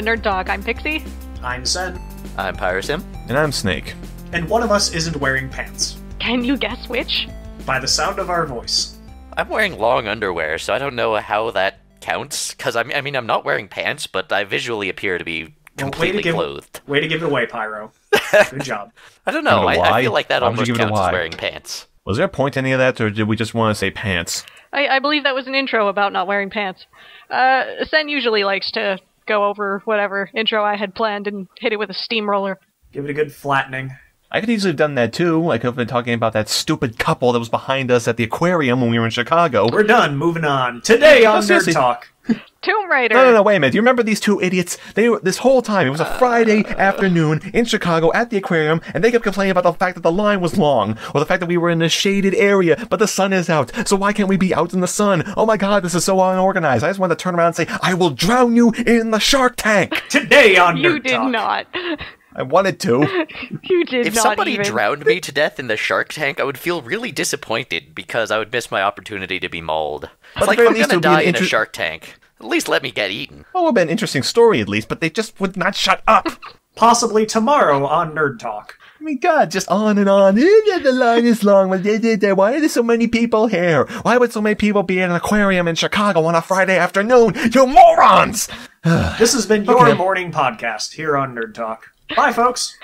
to Nerd Talk. I'm Pixie. I'm Zen. I'm Pyrosim. And I'm Snake. And one of us isn't wearing pants. Can you guess which? By the sound of our voice. I'm wearing long underwear, so I don't know how that counts, because I mean, I'm not wearing pants, but I visually appear to be completely clothed. Way to give it away, Pyro. Good job. I don't know, I feel like that almost counts as wearing pants. Was there a point to any of that, or did we just want to say pants? I believe that was an intro about not wearing pants. Sen usually likes to go over whatever intro I had planned and hit it with a steamroller. Give it a good flattening. I could easily have done that too. I could have been talking about that stupid couple that was behind us at the aquarium when we were in Chicago. We're done. Moving on. Today on Nerd Talk. Tomb Raider. No, wait a minute. Do you remember these two idiots? They were, this whole time, it was a Friday afternoon in Chicago at the aquarium, and they kept complaining about the fact that the line was long, or the fact that we were in a shaded area, but the sun is out, so why can't we be out in the sun? Oh my god, this is so unorganized. I just wanted to turn around and say, I will drown you in the shark tank! Today on Nerd Talk. You did not. I wanted to. You did if not somebody even. drowned me to death in the shark tank, I would feel really disappointed, because I would miss my opportunity to be mauled. It's like, if I'm gonna die in a shark tank, at least let me get eaten. Well, it would have been an interesting story, at least, but they just would not shut up. Possibly tomorrow on Nerd Talk. I mean, God, just on and on. The line is long. Why are there so many people here? Why would so many people be in an aquarium in Chicago on a Friday afternoon? You morons! This has been your morning podcast here on Nerd Talk. Bye, folks.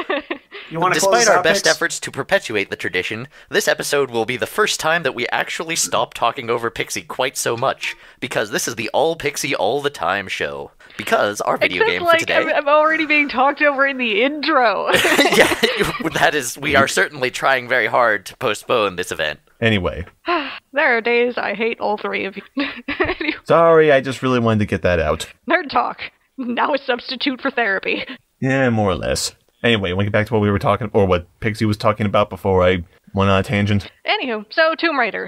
You want to Despite our best Pix? efforts to perpetuate the tradition, this episode will be the first time that we actually stop talking over Pixie quite so much, because this is the All Pixie All the Time show. Because our video game for today... I'm already being talked over in the intro. Yeah, that is... We are certainly trying very hard to postpone this event. Anyway. There are days I hate all three of you. Sorry, I just really wanted to get that out. Nerd Talk. Now a substitute for therapy. Yeah, more or less. Anyway, we'll get back to what we were talking, or what Pixie was talking about before I went on a tangent. Anywho, so Tomb Raider.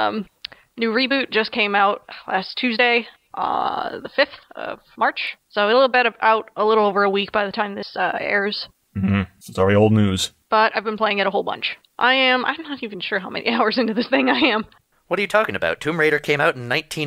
New reboot just came out last Tuesday, the 5th of March. So it'll be out a little over a week by the time this airs. Mm-hmm. It's already old news. But I've been playing it a whole bunch. I'm not even sure how many hours into this thing I am. What are you talking about? Tomb Raider came out in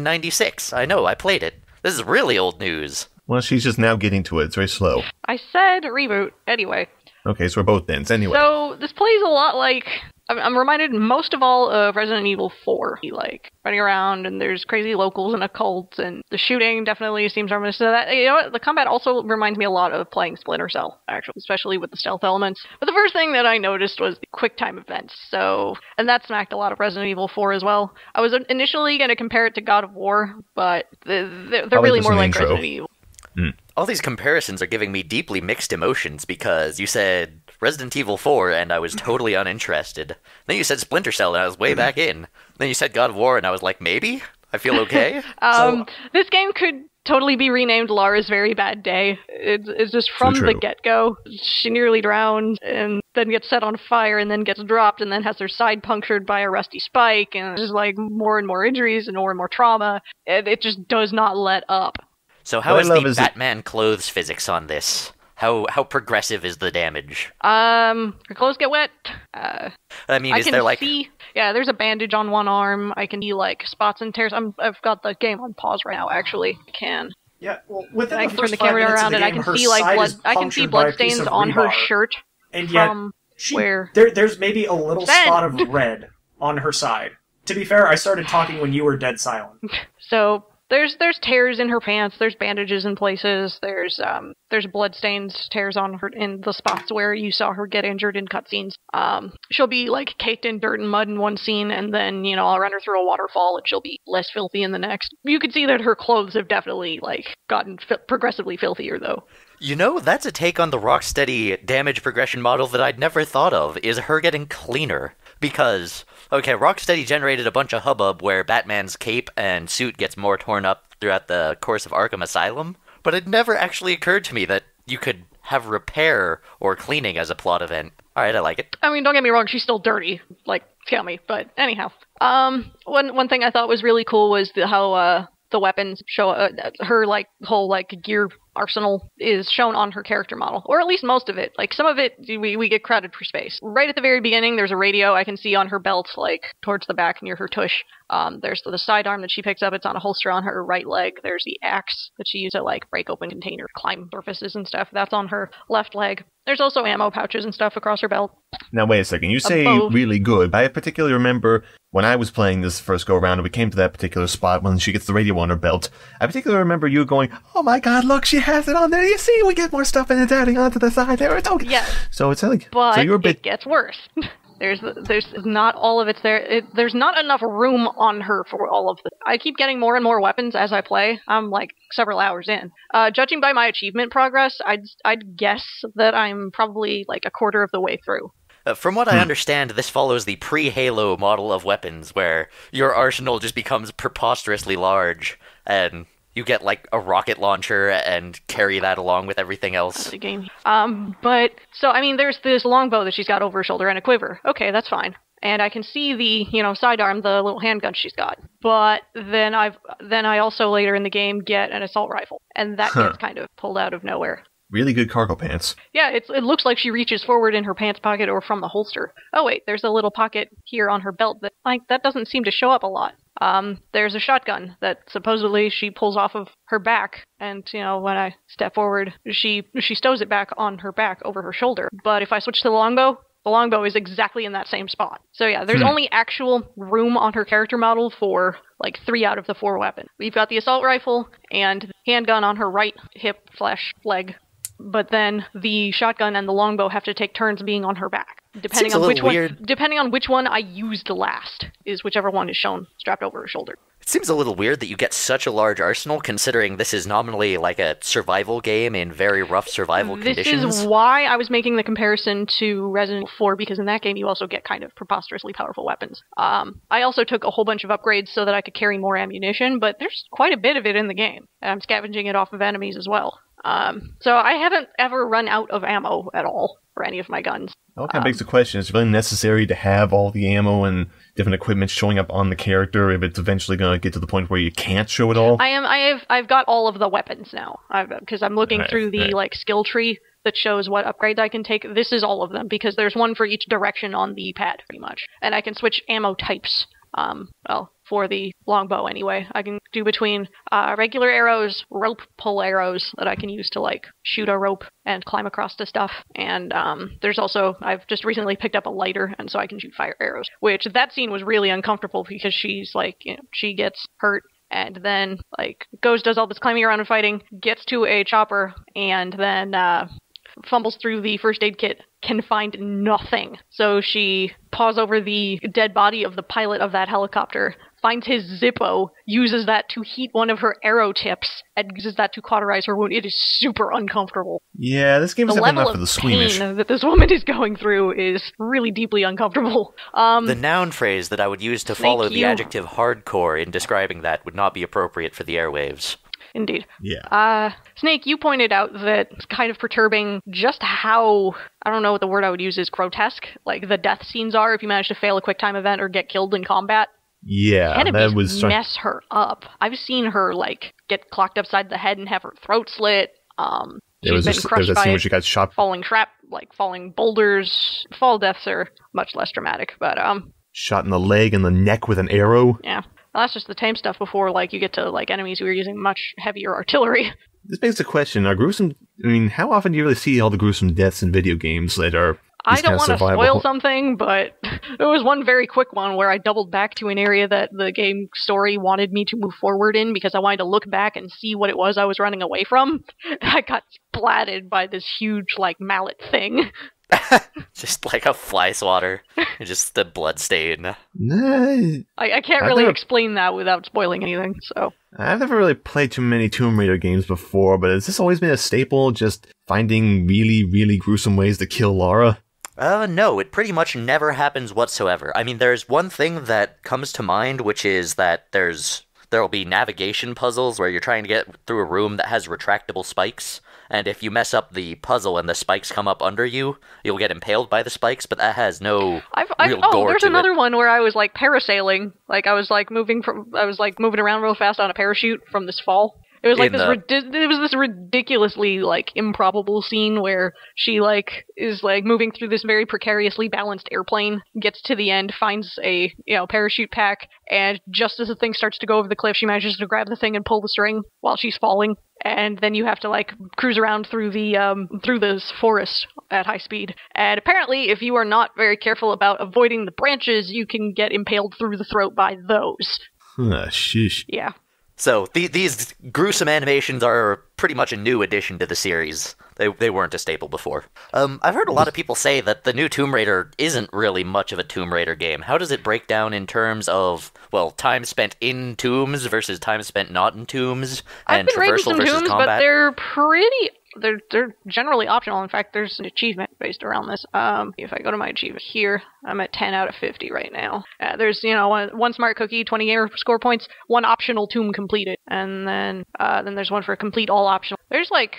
1996. I know, I played it. This is really old news. Well, she's just now getting to it. It's very slow. I said reboot. Anyway. Okay, so we're both bins. Anyway. So, this plays a lot like... I'm reminded most of all of Resident Evil 4. Like, running around, and there's crazy locals and occults, and the shooting definitely seems reminiscent of that. You know what? The combat also reminds me a lot of playing Splinter Cell, actually, especially with the stealth elements. But the first thing that I noticed was the quick time events. So, and that smacked a lot of Resident Evil 4 as well. I was initially going to compare it to God of War, but they're really more like Resident Evil. All these comparisons are giving me deeply mixed emotions, because you said Resident Evil 4 and I was totally uninterested. Then you said Splinter Cell and I was way back in. Then you said God of War and I was like, maybe? I feel okay? This game could totally be renamed Lara's Very Bad Day. It's just from the get-go. She nearly drowns and then gets set on fire and then gets dropped and then has her side punctured by a rusty spike, and there's like more and more injuries and more trauma. And it just does not let up. So how is the Batman clothes physics on this? How progressive is the damage? Her clothes get wet. I mean, is there like... Yeah, there's a bandage on one arm. I can see like spots and tears. I've got the game on pause right now, actually. Yeah, well, within I the can first turn the camera around and I can see like blood. I can see blood stains on her shirt. And yet, there's maybe a little spot of red on her side. To be fair, I started talking when you were dead silent. So... There's tears in her pants, there's bandages in places, there's blood stains, tears on her in the spots where you saw her get injured in cutscenes. She'll be like caked in dirt and mud in one scene, and then, I'll run her through a waterfall and she'll be less filthy in the next. You can see that her clothes have definitely gotten progressively filthier though. That's a take on the Rocksteady damage progression model that I'd never thought of, is her getting cleaner. Because, okay, Rocksteady generated a bunch of hubbub where Batman's cape and suit gets more torn up throughout the course of Arkham Asylum, but it never actually occurred to me that you could have repair or cleaning as a plot event. Alright, I like it. I mean, don't get me wrong, she's still dirty. Tell me. But anyhow. One thing I thought was really cool was how the weapons show, her like whole like gear arsenal is shown on her character model, or at least most of it. Like some of it, we get crowded for space. Right at the very beginning, there's a radio I can see on her belt, like towards the back near her tush. There's the sidearm that she picks up. It's on a holster on her right leg. There's the axe that she used to like break open containers, climb surfaces and stuff. That's on her left leg. There's also ammo pouches and stuff across her belt. Now, wait a second. You say really good, but I particularly remember when I was playing this first go-around and we came to that particular spot when she gets the radio on her belt, I particularly remember you going, oh my god, look, she has it on there. You see, we get more stuff and it's adding onto the side there. It's okay. Yeah. So it's like, but so you're a bit... it gets worse. There's not all of it there. There's not enough room on her for all of it. I keep getting more and more weapons as I play. I'm like several hours in. Judging by my achievement progress, I'd guess that I'm probably like a quarter of the way through. From what I understand, this follows the pre-Halo model of weapons, where your arsenal just becomes preposterously large, and you get like a rocket launcher and carry that along with everything else. That's a game. But so I mean, there's this longbow that she's got over her shoulder and a quiver. Okay, that's fine. And I can see the, sidearm, the little handgun she's got. But then I also later in the game get an assault rifle, and that gets kind of pulled out of nowhere. Really good cargo pants. Yeah, it looks like she reaches forward in her pants pocket or from the holster. Oh wait, there's a little pocket here on her belt that doesn't seem to show up a lot. There's a shotgun that supposedly she pulls off of her back, and when I step forward, she stows it back on her back over her shoulder. But if I switch to the longbow is exactly in that same spot. So yeah, there's only actual room on her character model for like 3 out of the 4 weapons. We've got the assault rifle and the handgun on her right hip/leg. But then the shotgun and the longbow have to take turns being on her back. Depending on which one I used last, is whichever one is shown strapped over her shoulder. It seems a little weird that you get such a large arsenal, considering this is nominally like a survival game in very rough survival conditions. This is why I was making the comparison to Resident Evil 4, because in that game you also get kind of preposterously powerful weapons. I also took a whole bunch of upgrades so that I could carry more ammunition, but there's quite a bit of it in the game. And I'm scavenging it off of enemies as well. So I haven't ever run out of ammo at all for any of my guns. That kind of begs the question, is it really necessary to have all the ammo and different equipment showing up on the character if it's eventually going to get to the point where you can't show it all? I've got all of the weapons now, because I'm looking through the skill tree that shows what upgrades I can take. This is all of them, because there's one for each direction on the pad, pretty much. And I can switch ammo types. For the longbow anyway. I can do between regular arrows, rope pull arrows that I can use to like shoot a rope and climb across to stuff. And there's also, I've just recently picked up a lighter, and so I can shoot fire arrows. Which that scene was really uncomfortable because she's like, she gets hurt and then like does all this climbing around and fighting, gets to a chopper, and then fumbles through the first aid kit, can find nothing. So she paws over the dead body of the pilot of that helicopter, finds his Zippo, uses that to heat one of her arrow tips, and uses that to cauterize her wound. It is super uncomfortable. Yeah, this game is definitely not for the squeamish. The level of pain that this woman is going through is really deeply uncomfortable. The noun phrase that I would use to follow the adjective hardcore in describing that would not be appropriate for the airwaves. Indeed. Yeah. Snake, you pointed out that it's kind of perturbing just how, I don't know what the word I would use is, grotesque, like the death scenes are if you manage to fail a quick time event or get killed in combat. Yeah, that was mess her up. I've seen her like get clocked upside the head and have her throat slit. She's been crushed by where she got shot. falling boulders. Fall deaths are much less dramatic, but shot in the leg and the neck with an arrow. Yeah. Well, that's just the tame stuff before, like, you get to, like, enemies who are using much heavier artillery. This begs the question, how often do you really see all the gruesome deaths in video games that are I don't want to spoil something, but there was one very quick one where I doubled back to an area that the game story wanted me to move forward in because I wanted to look back and see what it was I was running away from. I got splatted by this huge, like, mallet thing. Just like a fly swatter. Just the blood stain. I can't really explain that without spoiling anything, so. I've never really played too many Tomb Raider games before, but has this always been a staple, just finding really, really gruesome ways to kill Lara? No, it pretty much never happens whatsoever. I mean, there's one thing that comes to mind, which is that there'll be navigation puzzles where you're trying to get through a room that has retractable spikes. and if you mess up the puzzle and the spikes come up under you, you'll get impaled by the spikes, but that has no real gore there's to another it. one where I was, like, parasailing. Like, I was moving around real fast on a parachute from this fall. It was like it was this ridiculously, like, improbable scene where she, like, is, like, moving through this very precariously balanced airplane, gets to the end, finds a, parachute pack, and just as the thing starts to go over the cliff, she manages to grab the thing and pull the string while she's falling. And then you have to, like, cruise around through this forest at high speed. And apparently, if you are not very careful about avoiding the branches, you can get impaled through the throat by those. Sheesh. Yeah. So these gruesome animations are pretty much a new addition to the series. They weren't a staple before. I've heard a lot of people say that the new Tomb Raider isn't really much of a Tomb Raider game. How does it break down in terms of, well, time spent in tombs versus time spent not in tombs, and traversal versus tombs, combat? But they're pretty... They're generally optional. In fact, there's an achievement based around this. If I go to my achievement here, I'm at 10 out of 50 right now. There's, one smart cookie, 20 gamer score points, one optional tomb completed, and then there's one for complete all optional. There's like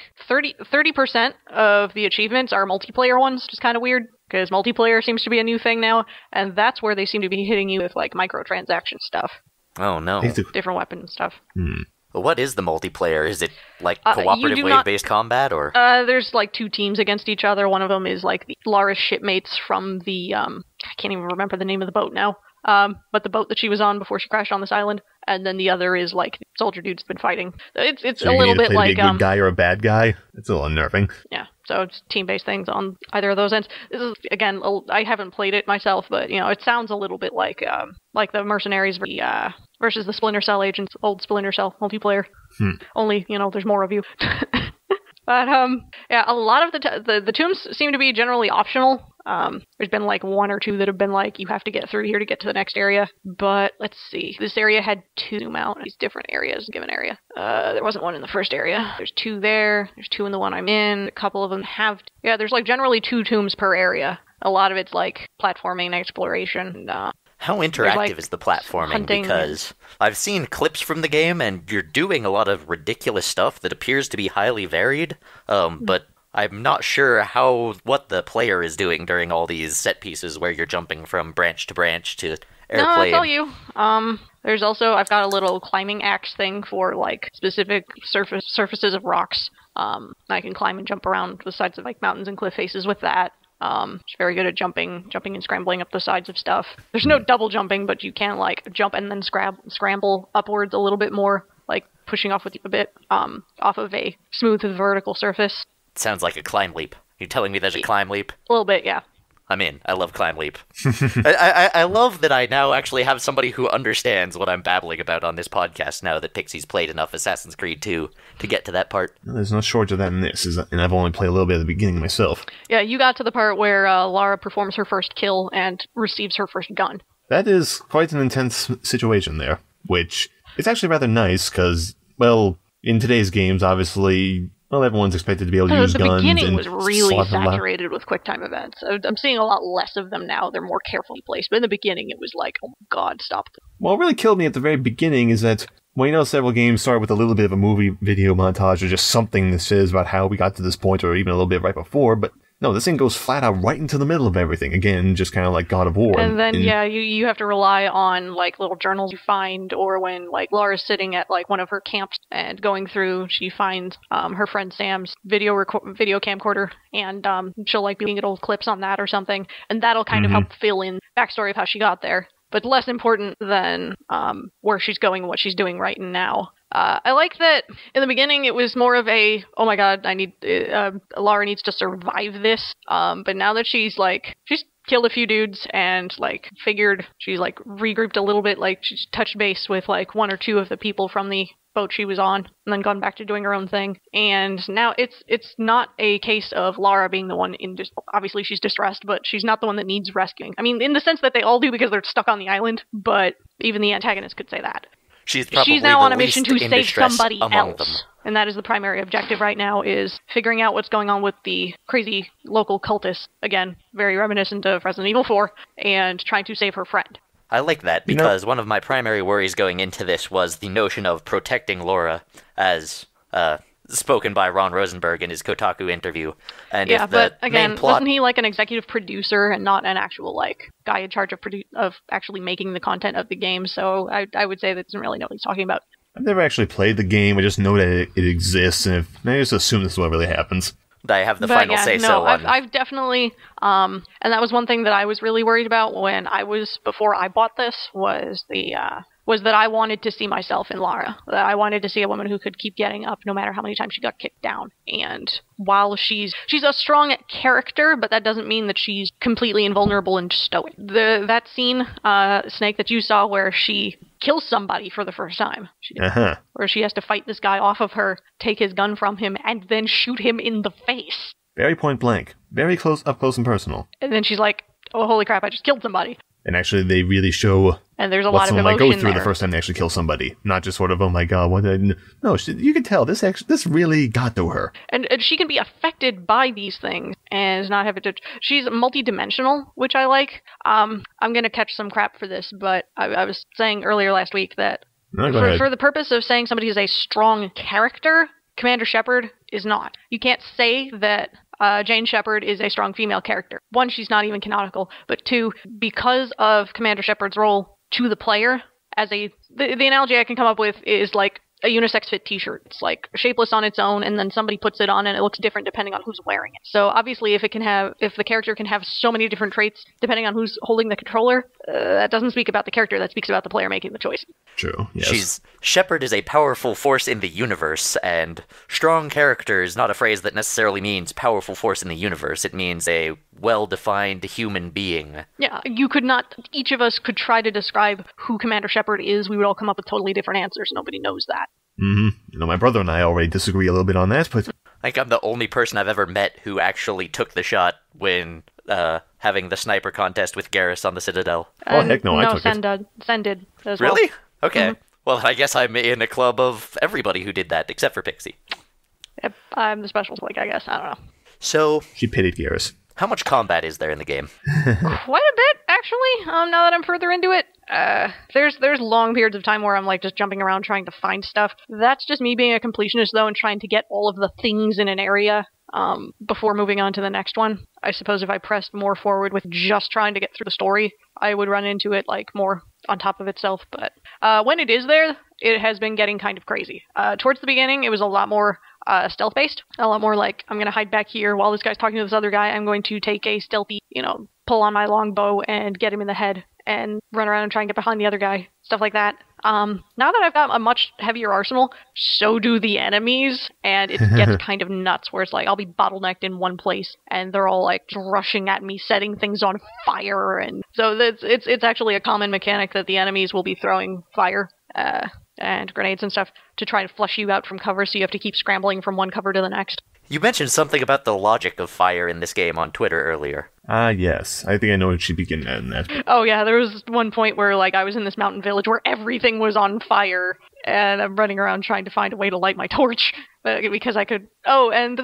30% of the achievements are multiplayer ones, which is kind of weird, because multiplayer seems to be a new thing now, and that's where they seem to be hitting you with, like, microtransaction stuff. Oh, no. Different weapon stuff. What is the multiplayer? Is it, like, cooperative wave-based combat, or...? There's, like, two teams against each other. One of them is, like, the Lara's shipmates from the, I can't even remember the name of the boat now. But the boat that she was on before she crashed on this island. And then the other is, like, soldier dude's been fighting. It's so a little bit like... Be a good guy or a bad guy? It's a little unnerving. Yeah, so it's team-based things on either of those ends. This is, again, I haven't played it myself, but, it sounds a little bit like the Mercenaries versus the Splinter Cell agents, old Splinter Cell multiplayer. Only, there's more of you. But, a lot of the tombs seem to be generally optional. There's been, like, one or two that have been, like, you have to get through here to get to the next area. But, let's see. This area had two out. These different areas, given area. There wasn't one in the first area. There's two there. There's two in the one I'm in. A couple of them have... Yeah, there's, like, generally 2 tombs per area. A lot of it's, like, platforming and exploration. How interactive is the platforming? Because I've seen clips from the game, and you're doing a lot of ridiculous stuff that appears to be highly varied, but I'm not sure what the player is doing during all these set pieces where you're jumping from branch to branch to airplane. No, I'll tell you. There's also, I've got a little climbing axe thing for, like, specific surfaces of rocks. I can climb and jump around the sides of, like, mountains and cliff faces with that. It's very good at jumping and scrambling up the sides of stuff. There's no double jumping, but you can, like, jump and then scramble upwards a little bit more, like pushing off with you a bit, off of a smooth vertical surface. It sounds like a climb leap. You're telling me there's a climb leap? A little bit, yeah. I'm in. I love Climb Leap. I love that I now actually have somebody who understands what I'm babbling about on this podcast now that Pixie's played enough Assassin's Creed 2 to get to that part. There's no shortage of that in this, and I've only played a little bit at the beginning myself. Yeah, you got to the part where Lara performs her first kill and receives her first gun. That is quite an intense situation there, which is actually rather nice, because, well, in today's games, obviously... Well, everyone's expected to be able to use guns. The beginning was really saturated with QuickTime events. I'm seeing a lot less of them now. They're more carefully placed. But in the beginning, it was like, oh my god, stop them. What really killed me at the very beginning is that, well, several games start with a little bit of a movie video montage or just something that says about how we got to this point or even a little bit right before, but no, this thing goes flat out right into the middle of everything. Again, just kind of like God of War. And then, you have to rely on, like, little journals you find, or when, like, Laura's sitting at, like, one of her camps and going through, she finds her friend Sam's video camcorder, and she'll, like, be looking at old clips on that or something, and that'll kind of help fill in backstory of how she got there. But less important than where she's going and what she's doing right now. I like that in the beginning it was more of a, oh my god, Lara needs to survive this. But now that she's killed a few dudes and, like, figured she's, like, regrouped a little bit, like, she's touched base with, like, one or two of the people from the boat she was on, and then gone back to doing her own thing. And now it's not a case of Lara being the one obviously she's distressed, but she's not the one that needs rescuing. I mean, in the sense that they all do because they're stuck on the island, but even the antagonist could say that. She's now on a mission to save somebody else. Them. And that is the primary objective right now, is figuring out what's going on with the crazy local cultists. Again, very reminiscent of Resident Evil 4, and trying to save her friend. I like that, because one of my primary worries going into this was the notion of protecting Laura as, spoken by Ron Rosenberg in his Kotaku interview. And yeah, if the but again, main plot... wasn't he like an executive producer and not an actual like guy in charge of actually making the content of the game? So I would say that doesn't really know what he's talking about. I've never actually played the game. I just know that it exists, and I just assume this is what really happens. I have the final say-so on... I've definitely, and that was one thing that I was really worried about before I bought this, was that I wanted to see myself in Lara. That I wanted to see a woman who could keep getting up no matter how many times she got kicked down. And while she's a strong character, but that doesn't mean that she's completely invulnerable and stoic. That scene, Snake, that you saw where she kills somebody for the first time. Where she has to fight this guy off of her, take his gun from him, and then shoot him in the face. Very point blank. Very up close and personal. And then she's like, oh, holy crap, I just killed somebody. And actually, they really show and there's a what lot of someone might emotion go through there. the first time they actually kill somebody. Not just sort of, oh my god, what did I... No, you can tell this really got to her. And she can be affected by these things and not have it to... She's multi-dimensional, which I like. I'm going to catch some crap for this, but I was saying earlier last week that for the purpose of saying somebody is a strong character, Commander Shepard is not. You can't say that Jane Shepard is a strong female character. One, she's not even canonical, but two, because of Commander Shepard's role to the player, the analogy I can come up with is like a unisex fit t-shirt. It's like shapeless on its own, and then somebody puts it on and it looks different depending on who's wearing it. So obviously if the character can have so many different traits depending on who's holding the controller, that doesn't speak about the character, that speaks about the player making the choice. True, yes. Shepard is a powerful force in the universe, and strong character is not a phrase that necessarily means powerful force in the universe. It means a well-defined human being. Yeah, each of us could try to describe who Commander Shepard is. We would all come up with totally different answers. Nobody knows that. Mm-hmm. My brother and I already disagree a little bit on that, but... I think I'm the only person I've ever met who actually took the shot when having the sniper contest with Garrus on the Citadel. Oh, heck no, I took it. Sen did as well. Really? Okay. Mm-hmm. Well, I guess I'm in a club of everybody who did that, except for Pixie. Yep, I'm the special slick, I guess. I don't know. So... She pitied Garrus. How much combat is there in the game? Quite a bit, actually, now that I'm further into it. There's long periods of time where I'm like just jumping around trying to find stuff. That's just me being a completionist, though, and trying to get all of the things in an area before moving on to the next one. I suppose if I pressed more forward with just trying to get through the story, I would run into it like more on top of itself. But when it is there, it has been getting kind of crazy. Towards the beginning, it was a lot more stealth-based. A lot more like, I'm going to hide back here while this guy's talking to this other guy. I'm going to take a stealthy, pull on my longbow and get him in the head and run around and try and get behind the other guy. Stuff like that. Now that I've got a much heavier arsenal, so do the enemies, and it gets kind of nuts, where it's like, I'll be bottlenecked in one place, and they're all like rushing at me, setting things on fire, and so it's actually a common mechanic that the enemies will be throwing fire, and grenades and stuff to try to flush you out from cover, so you have to keep scrambling from one cover to the next. You mentioned something about the logic of fire in this game on Twitter earlier. Yes. I think I know what she'd be getting at in that. Oh, yeah, there was one point where, like, I was in this mountain village where everything was on fire, and I'm running around trying to find a way to light my torch, because I could... Oh, and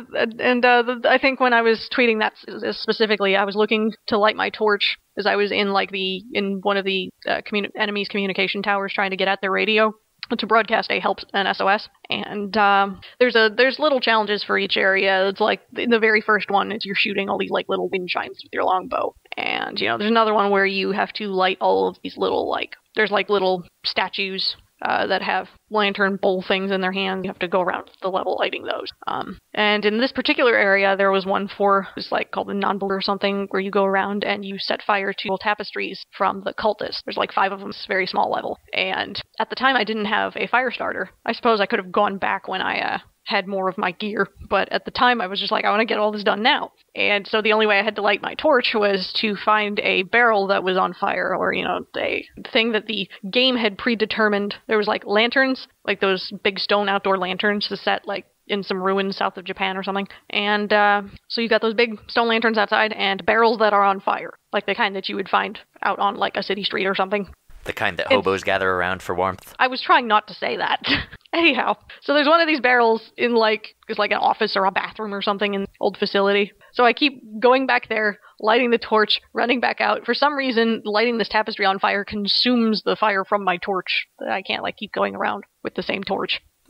I think when I was tweeting that specifically, I was looking to light my torch as I was in, like, in one of the enemy's communication towers trying to get at their radio to broadcast an SOS, and there's little challenges for each area. It's like in the very first one is you're shooting all these like little wind chimes with your longbow, and there's another one where you have to light all of these little there's little statues that have lantern bowl things in their hand. You have to go around the level lighting those. And in this particular area, there was one called the non-believer or something, where you go around and you set fire to tapestries from the cultists. There's 5 of them, it's a very small level. And at the time, I didn't have a fire starter. I suppose I could have gone back when I had more of my gear, but at the time I was just like, I want to get all this done now. And so the only way I had to light my torch was to find a barrel that was on fire, or a thing that the game had predetermined. There was lanterns, those big stone outdoor lanterns to set in some ruins south of Japan or something. And so you got those big stone lanterns outside and barrels that are on fire, like the kind that you would find out on a city street or something. The kind that hobos gather around for warmth. I was trying not to say that. Anyhow, so there's one of these barrels in it's like an office or a bathroom or something in an old facility. So I keep going back there, lighting the torch, running back out. For some reason, lighting this tapestry on fire consumes the fire from my torch. I can't keep going around with the same torch.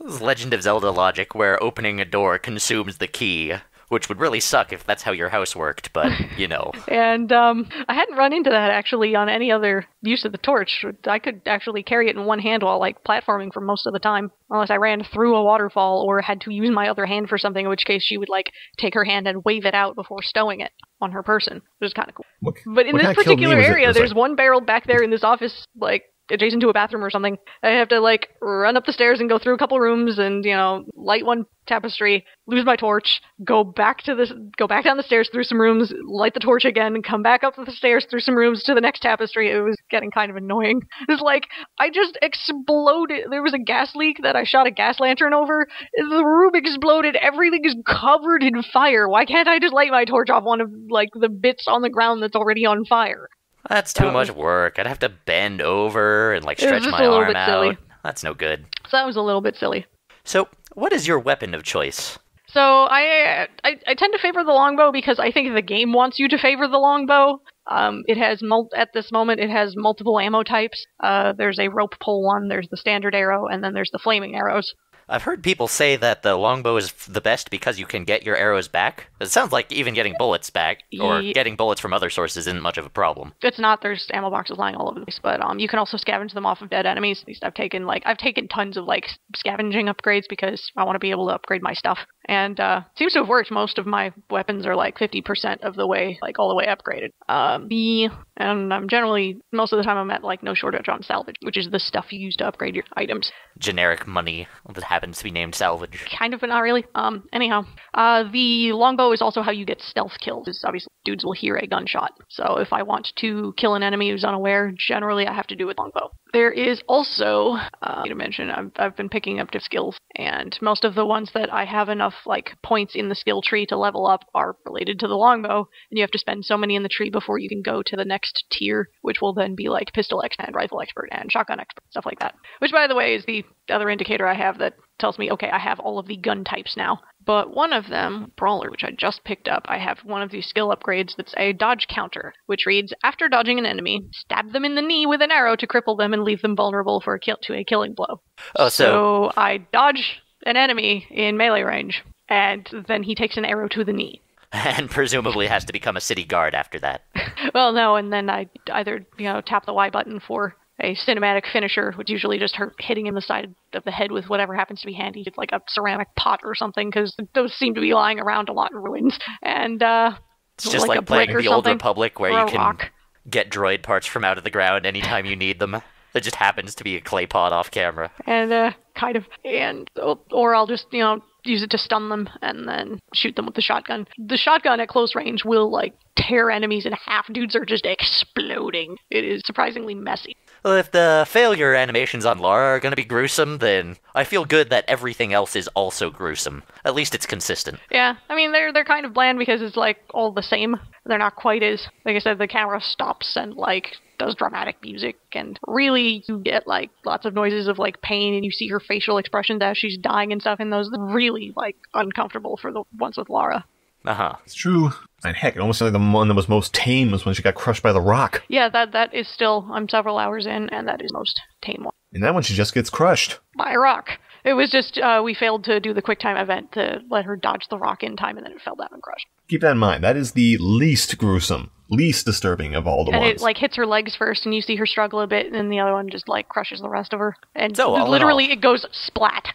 This is Legend of Zelda logic, where opening a door consumes the key, which would really suck if that's how your house worked, but, you know. And I hadn't run into that, actually, on any other use of the torch. I could actually carry it in one hand while, like, platforming for most of the time, unless I ran through a waterfall or had to use my other hand for something, in which case she would, like, take her hand and wave it out before stowing it on her person, which is kind of cool. But in this particular area, there's one barrel back there in this office, like, adjacent to a bathroom or something. I have to, like, run up the stairs and go through a couple rooms and, you know, light one tapestry, lose my torch, go back down the stairs through some rooms, light the torch again, and come back up the stairs through some rooms to the next tapestry. It was getting kind of annoying. It's like, I just exploded. There was a gas leak that I shot a gas lantern over. The room exploded. Everything is covered in fire. Why can't I just light my torch off one of, like, the bits on the ground that's already on fire? That's too much work. I'd have to bend over and, like, stretch my arm out. Silly. That's no good. So that was a little bit silly. So, what is your weapon of choice? So I tend to favor the longbow because I think the game wants you to favor the longbow. It has at this moment it has multiple ammo types. There's a rope pull one, there's the standard arrow, and then there's the flaming arrows. I've heard people say that the longbow is the best because you can get your arrows back. It sounds like even getting bullets back, or getting bullets from other sources isn't much of a problem. It's not. There's ammo boxes lying all over the place, but you can also scavenge them off of dead enemies. At least I've taken tons of, like, scavenging upgrades because I want to be able to upgrade my stuff. And it seems to have worked. Most of my weapons are, like, 50% of the way, like, all the way upgraded. And I'm generally, most of the time I'm at, like, no shortage on salvage, which is the stuff you use to upgrade your items. Generic money that happens to be named salvage. Kind of, but not really. Anyhow, the longbow is also how you get stealth kills, because obviously dudes will hear a gunshot. So if I want to kill an enemy who's unaware, generally I have to do with longbow. There is also, to mention, I've been picking up different skills, and most of the ones that I have enough, like, points in the skill tree to level up are related to the longbow, and you have to spend so many in the tree before you can go to the next tier, which will then be, like, pistol expert and rifle expert and shotgun expert, stuff like that. Which, by the way, is the other indicator I have that tells me, okay, I have all of the gun types now. But one of them, Brawler, which I just picked up, I have one of these skill upgrades that's a dodge counter, which reads, after dodging an enemy, stab them in the knee with an arrow to cripple them and leave them vulnerable to a killing blow. Oh, so I dodge an enemy in melee range, and then he takes an arrow to the knee. And presumably has to become a city guard after that. Well, no, and then I either, tap the Y button for a cinematic finisher, which usually just her hitting him the side of the head with whatever happens to be handy. It's like a ceramic pot or something, because those seem to be lying around a lot in ruins. And it's just like playing the Old Republic, where you can rock. Get droid parts from out of the ground anytime you need them. It just happens to be a clay pot off camera. And kind of, and or I'll just use it to stun them and then shoot them with the shotgun. The shotgun at close range will, like, tear enemies in half. Dudes are just exploding. It is surprisingly messy. Well, if the failure animations on Lara are going to be gruesome, then I feel good that everything else is also gruesome. At least it's consistent. Yeah, I mean, they're kind of bland because it's, like, all the same. They're not quite as, like I said, the camera stops and, like, does dramatic music, and really you get, like, lots of noises of, like, pain, and you see her facial expressions as she's dying and stuff, and those are really, like, uncomfortable for the ones with Lara. Uh-huh. It's true. And heck, it almost seemed like the one that was most tame was when she got crushed by the rock. Yeah, that is still, I'm several hours in, and that is most tame one. And that one, she just gets crushed. By a rock. It was just, we failed to do the quick time event to let her dodge the rock in time, and then it fell down and crushed. Keep that in mind. That is the least gruesome, least disturbing of all the ones. And it, like, hits her legs first, and you see her struggle a bit, and then the other one just, like, crushes the rest of her. And so, literally, it goes splat.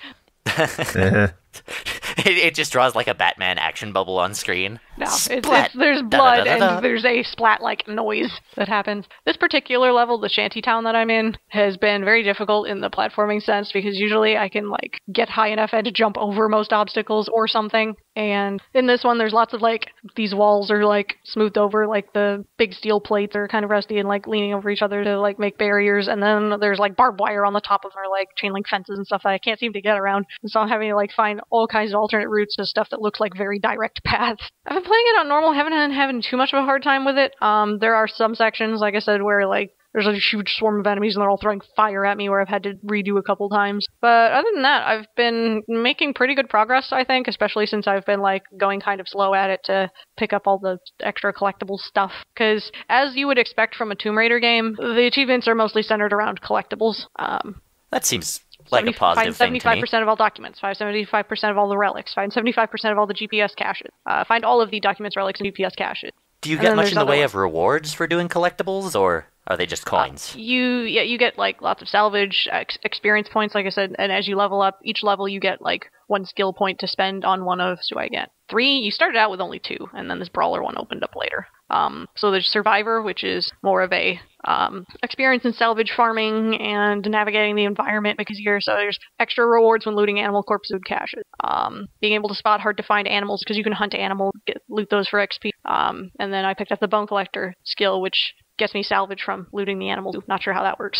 It just draws like a Batman action bubble on screen. No, there's blood and there's a splat-like noise that happens. This particular level, the shantytown that I'm in, has been very difficult in the platforming sense because usually I can, like, get high enough and jump over most obstacles or something. And in this one, there's lots of, like, these walls are, like, smoothed over, like, the big steel plates are kind of rusty and, like, leaning over each other to, like, make barriers. And then there's, like, barbed wire on the top of them, like, chain link fences and stuff that I can't seem to get around. And so I'm having to, like, find all kinds of alternate routes to stuff that looks like very direct paths. I've been playing it on normal, haven't been having too much of a hard time with it. There are some sections, like I said, where, like, there's a huge swarm of enemies and they're all throwing fire at me where I've had to redo a couple times. But other than that, I've been making pretty good progress, I think, especially since I've been, like, going kind of slow at it to pick up all the extra collectible stuff. Because, as you would expect from a Tomb Raider game, the achievements are mostly centered around collectibles. That seems like a positive thing to me. 75% of all documents, find 75% of all the relics, find 75% of all the GPS caches, find all of the documents, relics, and GPS caches. Do you get much in the way of rewards for doing collectibles, or are they just coins? You get like lots of salvage, experience points, like I said, and as you level up, each level you get like 1 skill point to spend on one of, so I get 3. You started out with only 2, and then this brawler one opened up later. So there's Survivor, which is more of a experience in salvage farming and navigating the environment because so there's extra rewards when looting animal corpse food caches. Being able to spot hard to find animals because you can hunt animals, loot those for XP. And then I picked up the Bone Collector skill, which gets me salvage from looting the animals. Not sure how that works.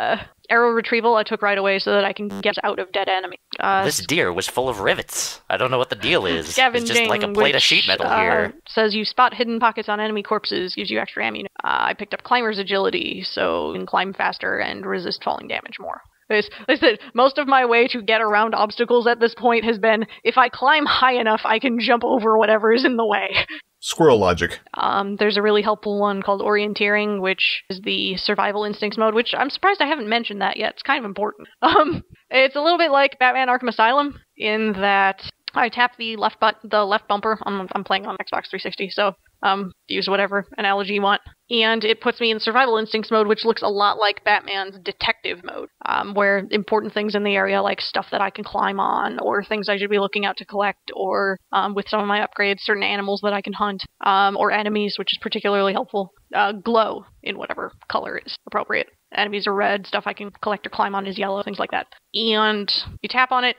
Arrow retrieval I took right away so that I can get out of dead enemy. This deer was full of rivets. I don't know what the deal is. Scavenging, it's just like a plate of sheet metal here. Says you spot hidden pockets on enemy corpses, gives you extra ammunition. I picked up climber's agility, so you can climb faster and resist falling damage more. Like I said, most of my way to get around obstacles at this point has been, if I climb high enough, I can jump over whatever is in the way. Squirrel logic. There's a really helpful one called Orienteering, which is the survival instincts mode, which I'm surprised I haven't mentioned that yet. It's kind of important. It's a little bit like Batman Arkham Asylum in that I tap the left bumper. I'm playing on Xbox 360, so use whatever analogy you want. And it puts me in survival instincts mode, which looks a lot like Batman's detective mode, where important things in the area, like stuff that I can climb on, or things I should be looking out to collect, or with some of my upgrades, certain animals that I can hunt, or enemies, which is particularly helpful, glow in whatever color is appropriate. Enemies are red, stuff I can collect or climb on is yellow, things like that. And you tap on it,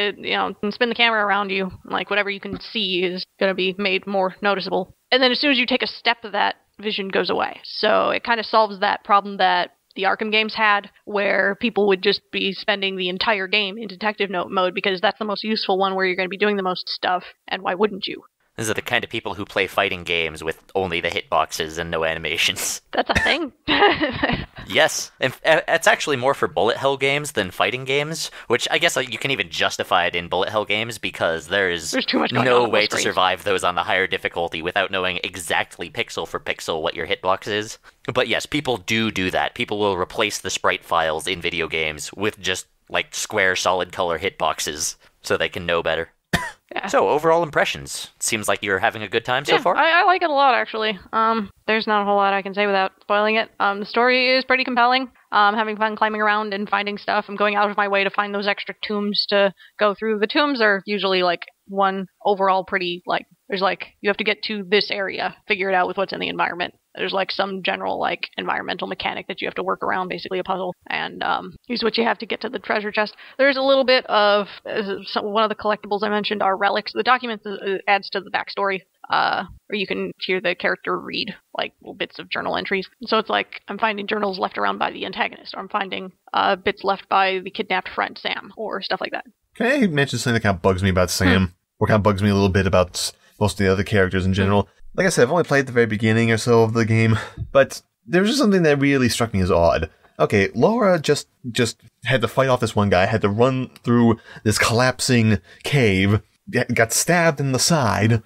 can spin the camera around you, like whatever you can see is going to be made more noticeable. And then as soon as you take a step, that vision goes away. So it kind of solves that problem that the Arkham games had, where people would just be spending the entire game in detective mode because that's the most useful one where you're going to be doing the most stuff, and why wouldn't you? These are the kind of people who play fighting games with only the hitboxes and no animations. That's a thing. Yes. It's actually more for bullet hell games than fighting games, which I guess you can even justify it in bullet hell games because there's too much no way to survive those on the higher difficulty without knowing exactly pixel for pixel what your hitbox is. But yes, people do that. People will replace the sprite files in video games with just like square solid color hitboxes so they can know better. Yeah. So, overall impressions. Seems like you're having a good time so far? I like it a lot, actually. There's not a whole lot I can say without spoiling it. The story is pretty compelling. Having fun climbing around and finding stuff. I'm going out of my way to find those extra tombs to go through. The tombs are usually, one overall pretty, there's, you have to get to this area, figure it out with what's in the environment. There's, some general, environmental mechanic that you have to work around, basically a puzzle, and use what you have to get to the treasure chest. There's a little bit of, one of the collectibles I mentioned are relics. The document adds to the backstory, where you can hear the character read, little bits of journal entries. So it's I'm finding journals left around by the antagonist, or I'm finding bits left by the kidnapped friend, Sam, or stuff like that. Can I mention something that kind of bugs me about Sam? Or kind of bugs me a little bit about most of the other characters in general? Like I said, I've only played the very beginning or so of the game, but there's just something that really struck me as odd. Okay, Laura just had to fight off this one guy, had to run through this collapsing cave, got stabbed in the side,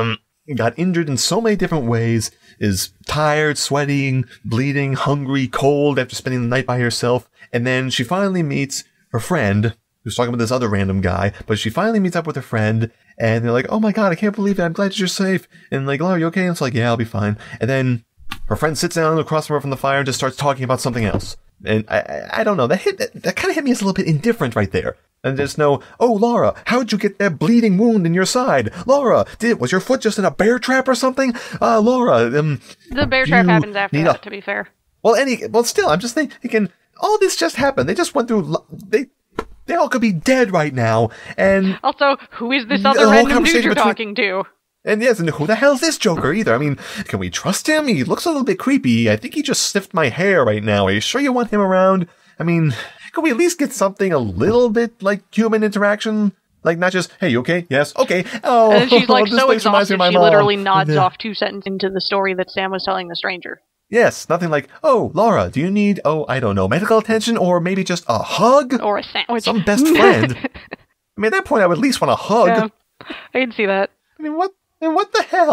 got injured in so many different ways, is tired, sweating, bleeding, hungry, cold after spending the night by herself, and then she finally meets her friend, who's talking about this other random guy, but she finally meets up with her friend, and they're like, oh my god, I can't believe it, I'm glad you're safe, and Laura, you okay? And it's like, yeah, I'll be fine. And then her friend sits down across from her from the fire and just starts talking about something else. And I don't know, that kind of hit me as a little bit indifferent right there. And there's no, oh, Laura, how'd you get that bleeding wound in your side? Laura, was your foot just in a bear trap or something? Laura, the bear trap happens after that, to be fair. Well, still, I'm just thinking, all this just happened. They just went through, they all could be dead right now, and... Also, who is this other random dude you're talking to? And yes, and who the hell is this Joker either? I mean, can we trust him? He looks a little bit creepy. I think he just sniffed my hair right now. Are you sure you want him around? I mean, could we at least get something a little bit like human interaction? Not just, hey, you okay? Yes, okay. Oh, and she's so exhausted, she literally nods off 2 sentences into the story that Sam was telling the stranger. Yes, nothing like, oh, Laura, do you need, I don't know, medical attention, or maybe just a hug? Or a sandwich. Some best friend. I mean, at that point, I would at least want a hug. Yeah, I can see that. I mean, what the hell?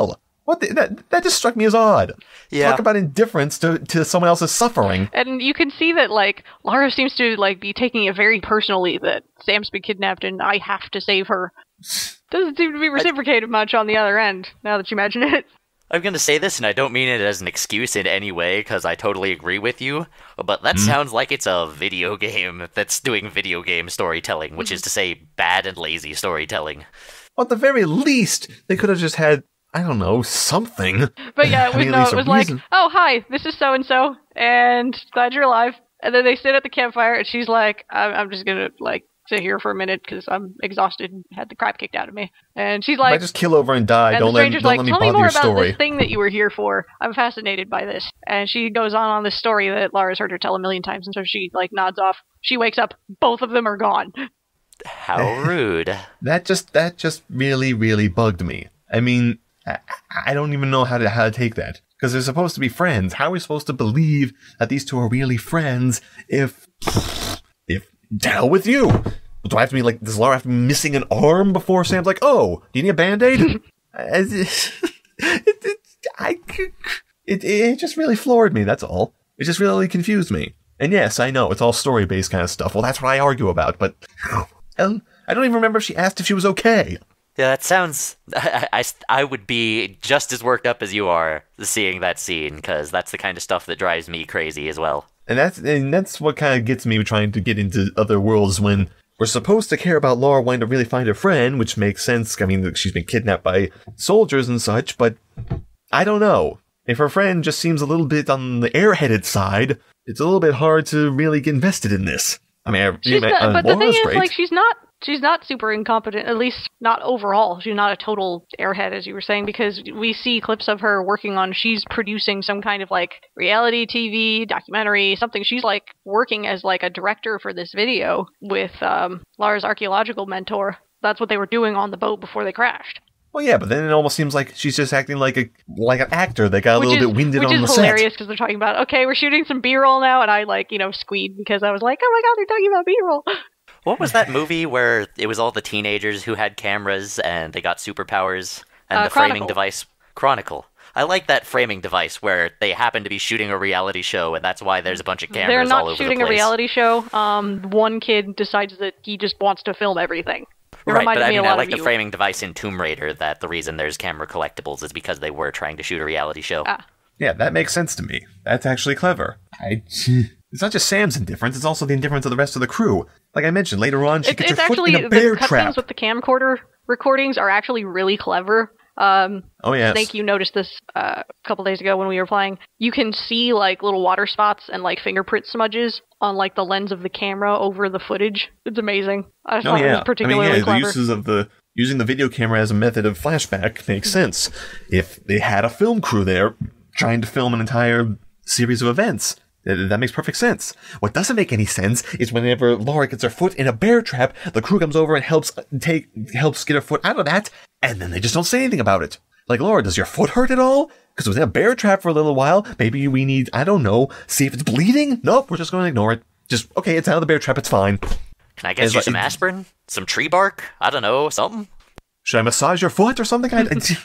That just struck me as odd. Yeah. Talk about indifference to someone else's suffering. And you can see that, like, Lara seems to, like, be taking it very personally that Sam's been kidnapped and I have to save her. Doesn't seem to be reciprocated much on the other end, now that you mention it. I'm going to say this, and I don't mean it as an excuse in any way, because I totally agree with you, but that sounds like it's a video game that's doing video game storytelling, which is to say bad and lazy storytelling. Well, at the very least, they could have just had, I don't know, something. But yeah, it was like, oh, hi, this is so-and-so, and glad you're alive. And then they sit at the campfire, and she's like, I'm just going to, like, sit here for a minute because I'm exhausted and had the crap kicked out of me. And she's like, I just kill over and die. And don't the stranger's let like, me tell bother me more your about story. this thing that you were here for. I'm fascinated by this. And she goes on this story that Lara's heard her tell a million times, and so she, like, nods off. She wakes up, both of them are gone. How rude. That just really, really bugged me. I mean, I don't even know how to take that. Because they're supposed to be friends. How are we supposed to believe that these two are really friends if to hell with you? Do I have to be like, does Lara have to be missing an arm before Sam's like, oh, do you need a Band-Aid? It just really floored me, that's all. It just really confused me. And yes, I know, it's all story-based kind of stuff. Well, that's what I argue about, but I don't even remember if she asked if she was okay. Yeah, that sounds... I would be just as worked up as you are seeing that scene, because that's the kind of stuff that drives me crazy as well. And that's what kind of gets me trying to get into other worlds when we're supposed to care about Lara wanting to really find her friend, which makes sense. I mean, she's been kidnapped by soldiers and such, but I don't know. If her friend just seems a little bit on the airheaded side, it's a little bit hard to really get invested in this. I mean, but the thing is, great. like, she's not super incompetent, at least not overall. She's not a total airhead, as you were saying, because we see clips of her working on, she's producing some kind of, like, reality TV, documentary, something. She's, like, working as, like, a director for this video with Lara's archaeological mentor. That's what they were doing on the boat before they crashed. Well, yeah, but then it almost seems like she's just acting like an actor that got a little bit winded on the set. Which is hilarious, because they're talking about, okay, we're shooting some B-roll now, and I, like, squeed because I was like, oh my god, they're talking about B-roll. What was that movie where it was all the teenagers who had cameras and they got superpowers and the framing device? Chronicle. I like that framing device where they happen to be shooting a reality show and that's why there's a bunch of cameras all over the place. They're not shooting a reality show. One kid decides that he just wants to film everything. Right, but I mean, I like the framing device in Tomb Raider that the reason there's camera collectibles is because they were trying to shoot a reality show. Ah. Yeah, that makes sense to me. That's actually clever. It's not just Sam's indifference, it's also the indifference of the rest of the crew. Like I mentioned, later on, she gets her foot in a bear trap. The cutscenes with the camcorder recordings are actually really clever. Oh, yes. Snake, you noticed this a couple days ago when we were playing. You can see, like, little water spots and, like, fingerprint smudges on, like, the lens of the camera over the footage. It's amazing. I thought it was particularly clever. The uses of using the video camera as a method of flashback makes sense. If they had a film crew there trying to film an entire series of events, that makes perfect sense. What doesn't make any sense is whenever Lara gets her foot in a bear trap, the crew comes over and helps get her foot out of that, and then they just don't say anything about it. Like, Lara, does your foot hurt at all? Because it was in a bear trap for a little while. Maybe we need, I don't know, see if it's bleeding? Nope, we're just going to ignore it. Just, okay, it's out of the bear trap, it's fine. Can I get you some aspirin? Some tree bark? I don't know, something? Should I massage your foot or something?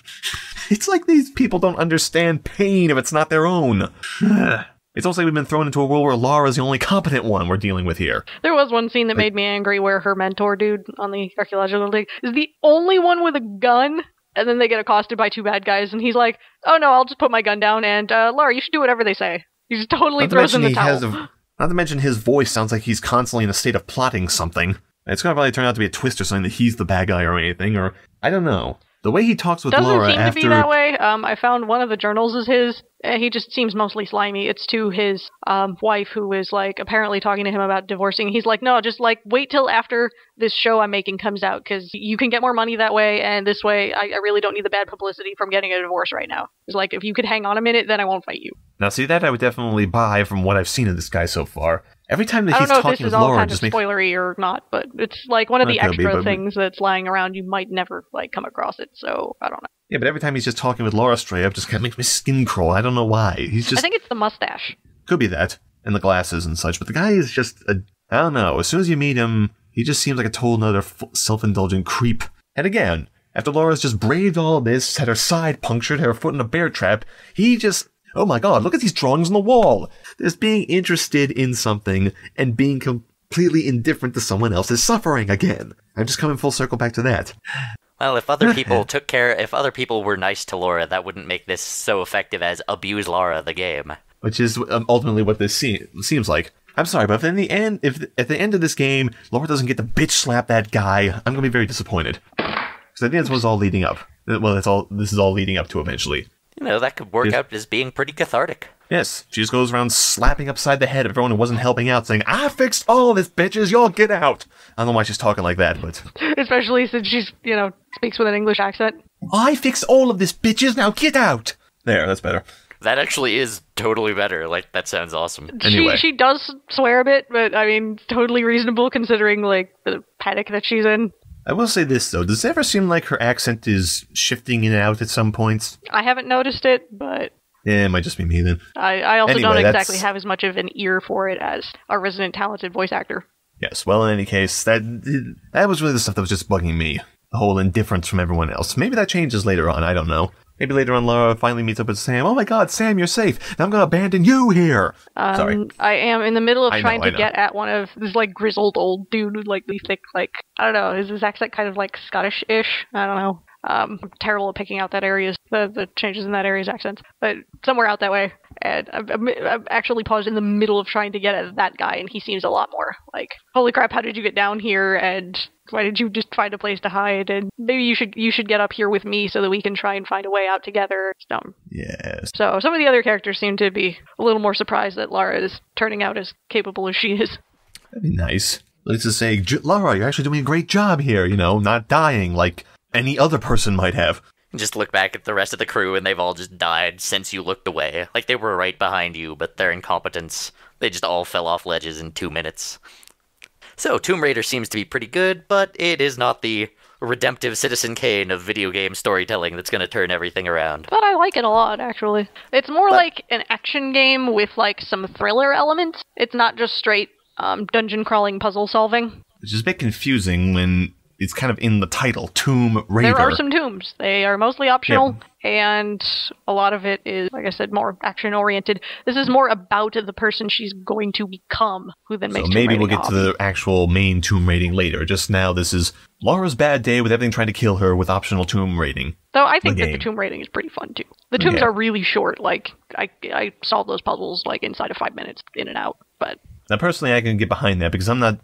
It's like these people don't understand pain if it's not their own. It's almost like we've been thrown into a world where Lara's the only competent one we're dealing with here. There was one scene that made me angry where her mentor dude on the archaeological dig is the only one with a gun, and then they get accosted by two bad guys, and he's like, oh no, I'll just put my gun down, and Lara, you should do whatever they say. He just totally throws in the towel. Not to mention his voice sounds like he's constantly in a state of plotting something. It's going to probably turn out to be a twist or something that he's the bad guy or anything, or I don't know. The way he talks with Lara doesn't seem to be that way. I found one of the journals is his. He just seems mostly slimy. It's to his wife, who is, like, apparently talking to him about divorcing. He's like, no, just, like, wait till after this show I'm making comes out, because you can get more money that way, and this way I really don't need the bad publicity from getting a divorce right now. It's like, if you could hang on a minute, then I won't fight you. Now, see, that I would definitely buy from what I've seen of this guy so far. Every time that he's talking with Laura, I don't know if this is all kind of spoilery or not, but it's like one of the extra things that's lying around. You might never, like, come across it, so I don't know. Yeah, but every time he's just talking with Laura straight up, just kind of makes my skin crawl. I don't know why. I think it's the mustache. Could be that, and the glasses and such, but the guy is just I don't know. As soon as you meet him, he just seems like a total another self-indulgent creep. And again, After Laura's just braved all this, had her side punctured, had her foot in a bear trap, he just... Oh my god, look at these drawings on the wall! There's being interested in something and being completely indifferent to someone else's suffering again. I'm just coming full circle back to that. Well, if other people if other people were nice to Laura, that wouldn't make this so effective as Abuse Laura the game. Which is ultimately what this seems like. I'm sorry, but if at the end of this game, Laura doesn't get to bitch slap that guy, I'm gonna be very disappointed. Because I think that's what's all leading up. Well, this is all leading up to eventually. You know, that could work out as being pretty cathartic. Yes, she just goes around slapping upside the head of everyone who wasn't helping out, saying, I fixed all this, bitches, y'all get out! I don't know why she's talking like that, but... Especially since she's, speaks with an English accent. I fixed all of this, bitches, now get out! There, that's better. That actually is totally better. Like, that sounds awesome. Anyway. She does swear a bit, but, totally reasonable considering, the panic that she's in. I will say this, though. Does it ever seem like her accent is shifting in and out at some points? I haven't noticed it, but... Yeah, it might just be me, then. I also don't exactly have as much of an ear for it as our resident talented voice actor. Yes, well, in any case, that was really the stuff that was just bugging me. The whole indifference from everyone else. Maybe that changes later on, I don't know. Maybe later on Laura finally meets up with Sam. Oh my god, Sam, you're safe. Now I'm gonna abandon you here. Sorry. I am in the middle of trying to get at one of this, grizzled old dude with, really thick, I don't know, is his accent kind of, Scottish-ish? I don't know. I'm terrible at picking out the changes in that area's accents. But somewhere out that way. And I've actually paused in the middle of trying to get at that guy, and he seems a lot more holy crap, how did you get down here? And why did you just find a place to hide? And maybe you should get up here with me so that we can try and find a way out together. Yes. So some of the other characters seem to be a little more surprised that Lara is turning out as capable as she is. That'd be nice. Let's just say, Lara, you're actually doing a great job here, not dying like any other person might have. Just look back at the rest of the crew and they've all just died since you looked away. Like they were right behind you, but their incompetence, they just all fell off ledges in 2 minutes. So, Tomb Raider seems to be pretty good, but it is not the redemptive Citizen Kane of video game storytelling that's going to turn everything around. But I like it a lot, actually. It's more like an action game with, some thriller elements. It's not just straight dungeon crawling puzzle solving. Which is a bit confusing when it's kind of in the title, Tomb Raider. There are some tombs. They are mostly optional, and a lot of it is, like I said, more action-oriented. This is more about the person she's going to become, who then makes Tomb Raiding. So maybe we'll get to the actual main Tomb Raiding later. Just now, this is Laura's bad day with everything trying to kill her with optional Tomb Raiding. Though I think that the Tomb Raiding is pretty fun, too. The tombs are really short. I solved those puzzles, inside of 5 minutes, in and out, but... Now, personally, I can get behind that, because I'm not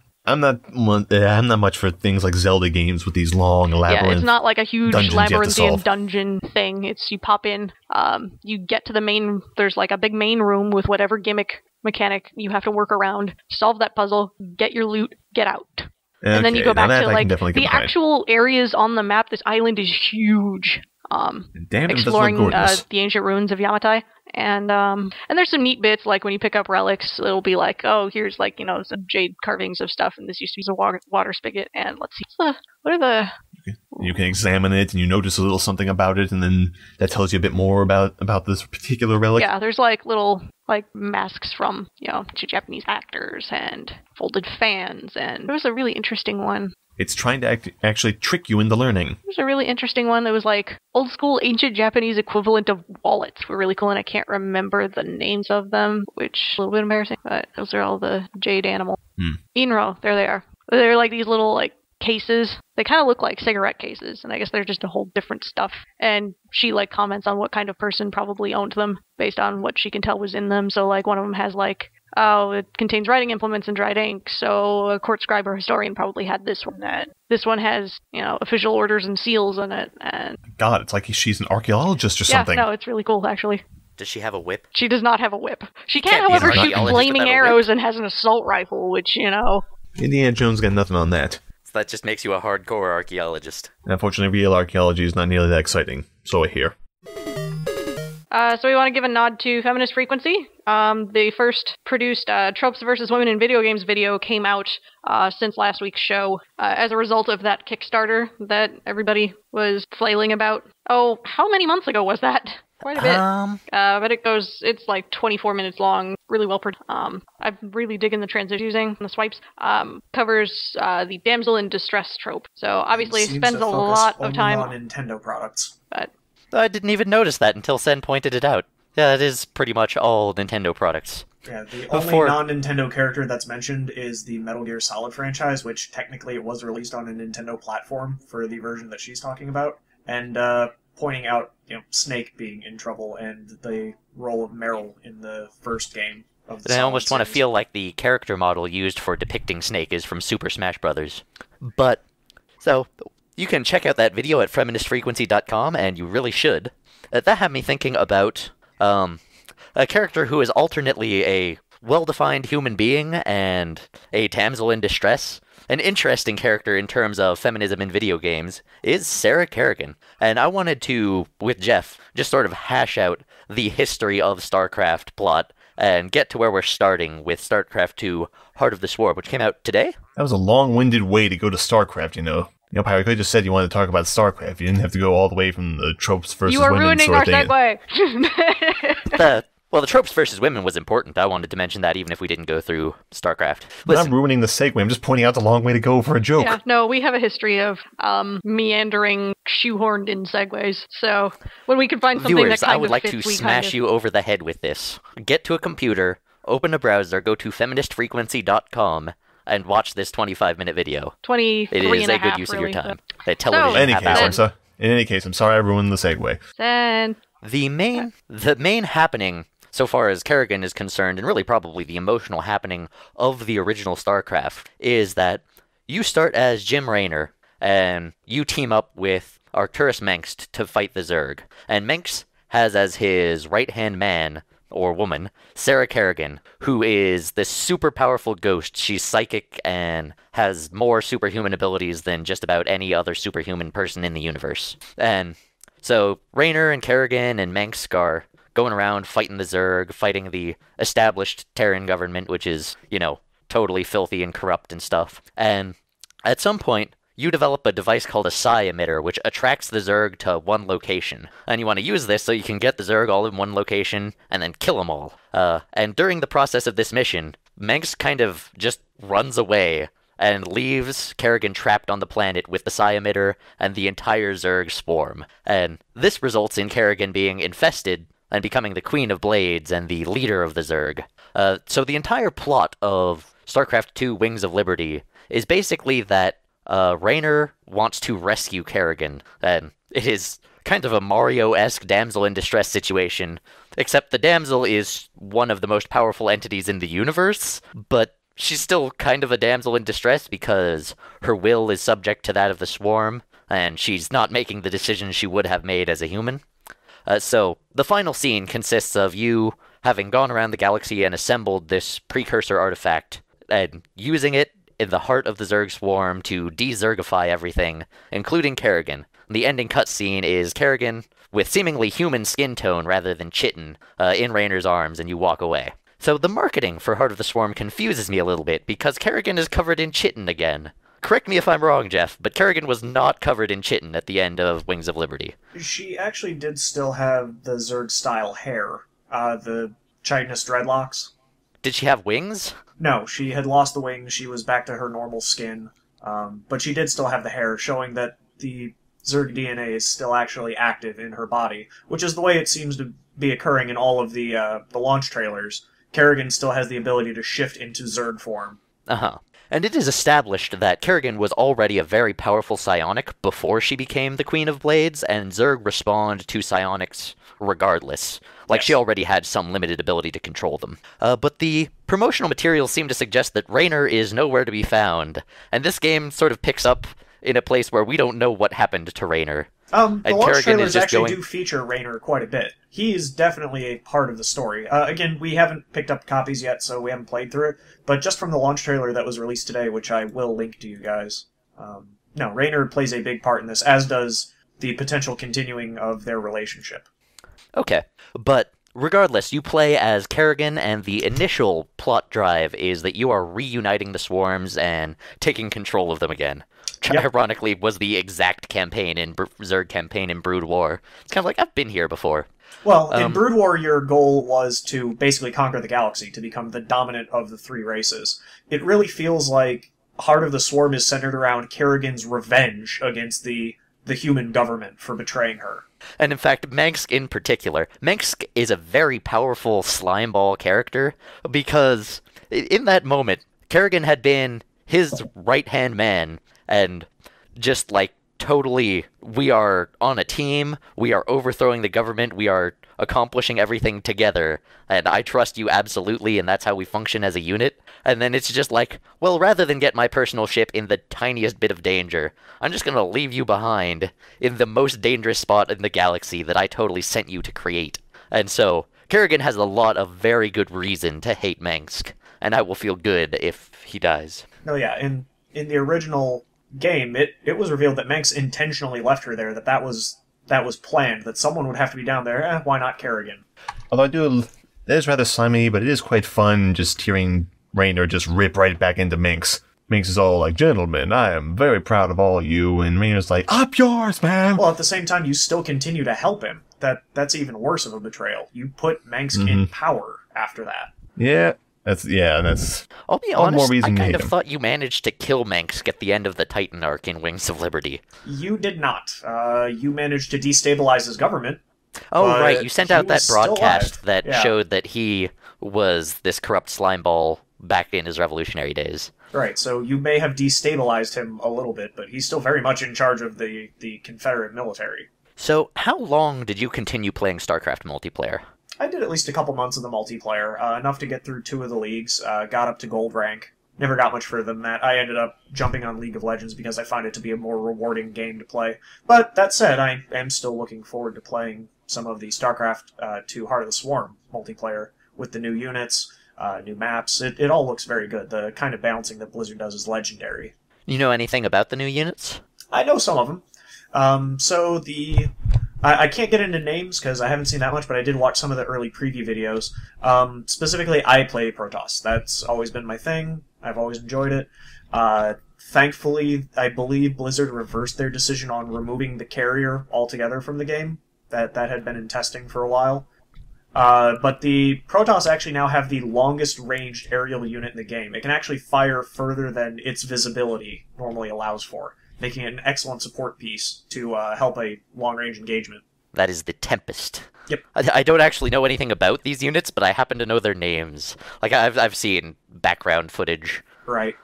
much for things like Zelda games with these long, elaborate. Yeah, it's not like a huge labyrinthian dungeon thing. It's you pop in, you get to the main. There's a big main room with whatever gimmick mechanic you have to work around. Solve that puzzle, get your loot, get out, and then you go back to the actual areas on the map. This island is huge. Exploring the ancient ruins of Yamatai. And there's some neat bits, when you pick up relics, it'll be oh, here's some jade carvings of stuff, and this used to be a water spigot, and let's see, what are the... You can examine it, and you notice a little something about it, and then that tells you a bit more about this particular relic. Yeah, there's little masks from, Japanese actors, and folded fans, and there was a really interesting one. It's trying to actually trick you into learning. There's a really interesting one that was old school ancient Japanese equivalent of wallets. Were really cool, and I can't remember the names of them, which is a little bit embarrassing, but those are all the jade animal. Inro, there they are. They're these little cases. They kind of look like cigarette cases, and I guess they're just a whole different stuff. And she comments on what kind of person probably owned them based on what she can tell was in them. So one of them has oh, it contains writing implements and dried ink, so a court scribe or historian probably had this one. This one has, official orders and seals in it. And God, it's like she's an archaeologist or something. Yeah, no, it's really cool, actually. Does she have a whip? She does not have a whip. She can, however, shoot flaming arrows and has an assault rifle, which, Indiana Jones got nothing on that. So that just makes you a hardcore archaeologist. Unfortunately, real archaeology is not nearly that exciting, so I hear. So we want to give a nod to Feminist Frequency. The first produced Tropes vs. Women in Video Games video came out since last week's show as a result of that Kickstarter that everybody was flailing about. Oh, how many months ago was that? quite a bit. But it's like 24 minutes long, really well produced. I'm really digging the transition using the swipes. Covers the damsel in distress trope. So obviously spends a lot of time on Nintendo products. But I didn't even notice that until Sen pointed it out. Yeah, it is pretty much all Nintendo products. Yeah, the only non-Nintendo character that's mentioned is the Metal Gear Solid franchise, which technically it was released on a Nintendo platform for the version that she's talking about, and pointing out, Snake being in trouble and the role of Meryl in the first game of the I almost want to feel like the character model used for depicting Snake is from Super Smash Bros. But, so, you can check out that video at feministfrequency.com, and you really should. That had me thinking about a character who is alternately a well-defined human being and a damsel in distress. An interesting character in terms of feminism in video games is Sarah Kerrigan. And I wanted to, with Jeff, just sort of hash out the history of StarCraft plot and get to where we're starting with StarCraft 2 Heart of the Swarm, which came out today. That was a long-winded way to go to StarCraft, Pyro, you could have just said you wanted to talk about StarCraft. You didn't have to go all the way from the tropes versus women. You are ruining our segue! Well, the tropes versus women was important. I wanted to mention that even if we didn't go through StarCraft. I'm ruining the segue. I'm just pointing out the long way to go for a joke. Yeah, no, we have a history of meandering, shoehorned in segues. So when we can find something Viewers, that kind I would of like fits, to smash you over the head with this. Get to a computer, open a browser, go to feministfrequency.com, and watch this 25-minute video. 23 It is and a a good half, use really, of your time. so. Television In any case, I'm sorry I ruined the segue. Then The main happening, so far as Kerrigan is concerned, and really probably the emotional happening of the original StarCraft, is that you start as Jim Raynor, and you team up with Arcturus Mengsk to fight the Zerg. And Mengsk has as his right-hand man, or woman, Sarah Kerrigan, who is this super powerful ghost. She's psychic and has more superhuman abilities than just about any other superhuman person in the universe. And so Raynor and Kerrigan and Mengsk are going around fighting the Zerg, fighting the established Terran government, which is, totally filthy and corrupt and stuff. And at some point, you develop a device called a psi emitter, which attracts the Zerg to one location. And you want to use this so you can get the Zerg all in one location and then kill them all. And during the process of this mission, Mengsk kind of just runs away and leaves Kerrigan trapped on the planet with the psi emitter and the entire Zerg swarm. And this results in Kerrigan being infested and becoming the Queen of Blades and the leader of the Zerg. So the entire plot of StarCraft II Wings of Liberty is basically that Raynor wants to rescue Kerrigan, and it is kind of a Mario-esque damsel in distress situation, except the damsel is one of the most powerful entities in the universe, but she's still kind of a damsel in distress because her will is subject to that of the swarm, and she's not making the decisions she would have made as a human. So the final scene consists of you having gone around the galaxy and assembled this precursor artifact, and using it in the heart of the Zerg swarm to de-Zergify everything, including Kerrigan. The ending cutscene is Kerrigan with seemingly human skin tone rather than chitin in Raynor's arms, and you walk away. So the marketing for Heart of the Swarm confuses me a little bit, because Kerrigan is covered in chitin again. Correct me if I'm wrong, Jeff, but Kerrigan was not covered in chitin at the end of Wings of Liberty. She actually did still have the Zerg-style hair, the chitinous dreadlocks. Did she have wings? No, she had lost the wings, she was back to her normal skin, but she did still have the hair, showing that the Zerg DNA is still actually active in her body, which is the way it seems to be occurring in all of the launch trailers. Kerrigan still has the ability to shift into Zerg form. Uh-huh. And it is established that Kerrigan was already a very powerful psionic before she became the Queen of Blades, and Zerg respond to psionics regardless. Like, yes. She already had some limited ability to control them. But the promotional materials seem to suggest that Raynor is nowhere to be found, and this game sort of picks up in a place where we don't know what happened to Raynor. The launch trailers actually do feature Raynor quite a bit. He is definitely a part of the story. Again, we haven't picked up copies yet, so we haven't played through it, but just from the launch trailer that was released today, which I will link to you guys, no, Raynor plays a big part in this, as does the potential continuing of their relationship. Okay, but regardless, you play as Kerrigan, and the initial plot drive is that you are reuniting the swarms and taking control of them again. Yep. Ironically, was the exact campaign in Zerg campaign in Brood War. It's kind of like, I've been here before. Well, in Brood War, your goal was to basically conquer the galaxy, to become the dominant of the three races. It really feels like Heart of the Swarm is centered around Kerrigan's revenge against the human government for betraying her. And in fact, Mengsk in particular. Mengsk is a very powerful slimeball character, because in that moment, Kerrigan had been his right-hand man, and just, like, totally, we are on a team, we are overthrowing the government, we are accomplishing everything together, and I trust you absolutely, and that's how we function as a unit. And then it's just like, well, rather than get my personal ship in the tiniest bit of danger, I'm just gonna leave you behind in the most dangerous spot in the galaxy that I totally sent you to create. And so, Kerrigan has a lot of very good reason to hate Mengsk, and I will feel good if he dies. Oh yeah, in the original game, it was revealed that Mengsk intentionally left her there, that was planned, that someone would have to be down there. Why not Kerrigan? Although it is rather slimy, but it is quite fun just hearing Raynor just rip right back into Mengsk. Mengsk is all like, gentlemen, I am very proud of all you, and Raynor's like, up yours, man! Well, at the same time, you still continue to help him. That's even worse of a betrayal. You put Mengsk in power after that. Yeah. That's. I'll be honest, I kind of thought you managed to kill Mengsk at the end of the Titan arc in Wings of Liberty. You did not. You managed to destabilize his government. Oh, right, you sent out that broadcast that showed that he was this corrupt slimeball back in his revolutionary days. Right, so you may have destabilized him a little bit, but he's still very much in charge of the Confederate military. So, how long did you continue playing StarCraft multiplayer? I did at least a couple months of the multiplayer, enough to get through 2 of the leagues, got up to gold rank. Never got much further than that. I ended up jumping on League of Legends because I find it to be a more rewarding game to play. But that said, I am still looking forward to playing some of the StarCraft 2 Heart of the Swarm multiplayer with the new units, new maps. It all looks very good. The kind of balancing that Blizzard does is legendary. You know anything about the new units? I know some of them. I can't get into names because I haven't seen that much, but I did watch some of the early preview videos. Specifically, I play Protoss. That's always been my thing. I've always enjoyed it. Thankfully, I believe Blizzard reversed their decision on removing the carrier altogether from the game. That had been in testing for a while. But the Protoss actually now have the longest ranged aerial unit in the game. It can actually fire further than its visibility normally allows for, making it an excellent support piece to help a long-range engagement. That is the Tempest. Yep. I don't actually know anything about these units, but I happen to know their names. Like, I've seen background footage. Right.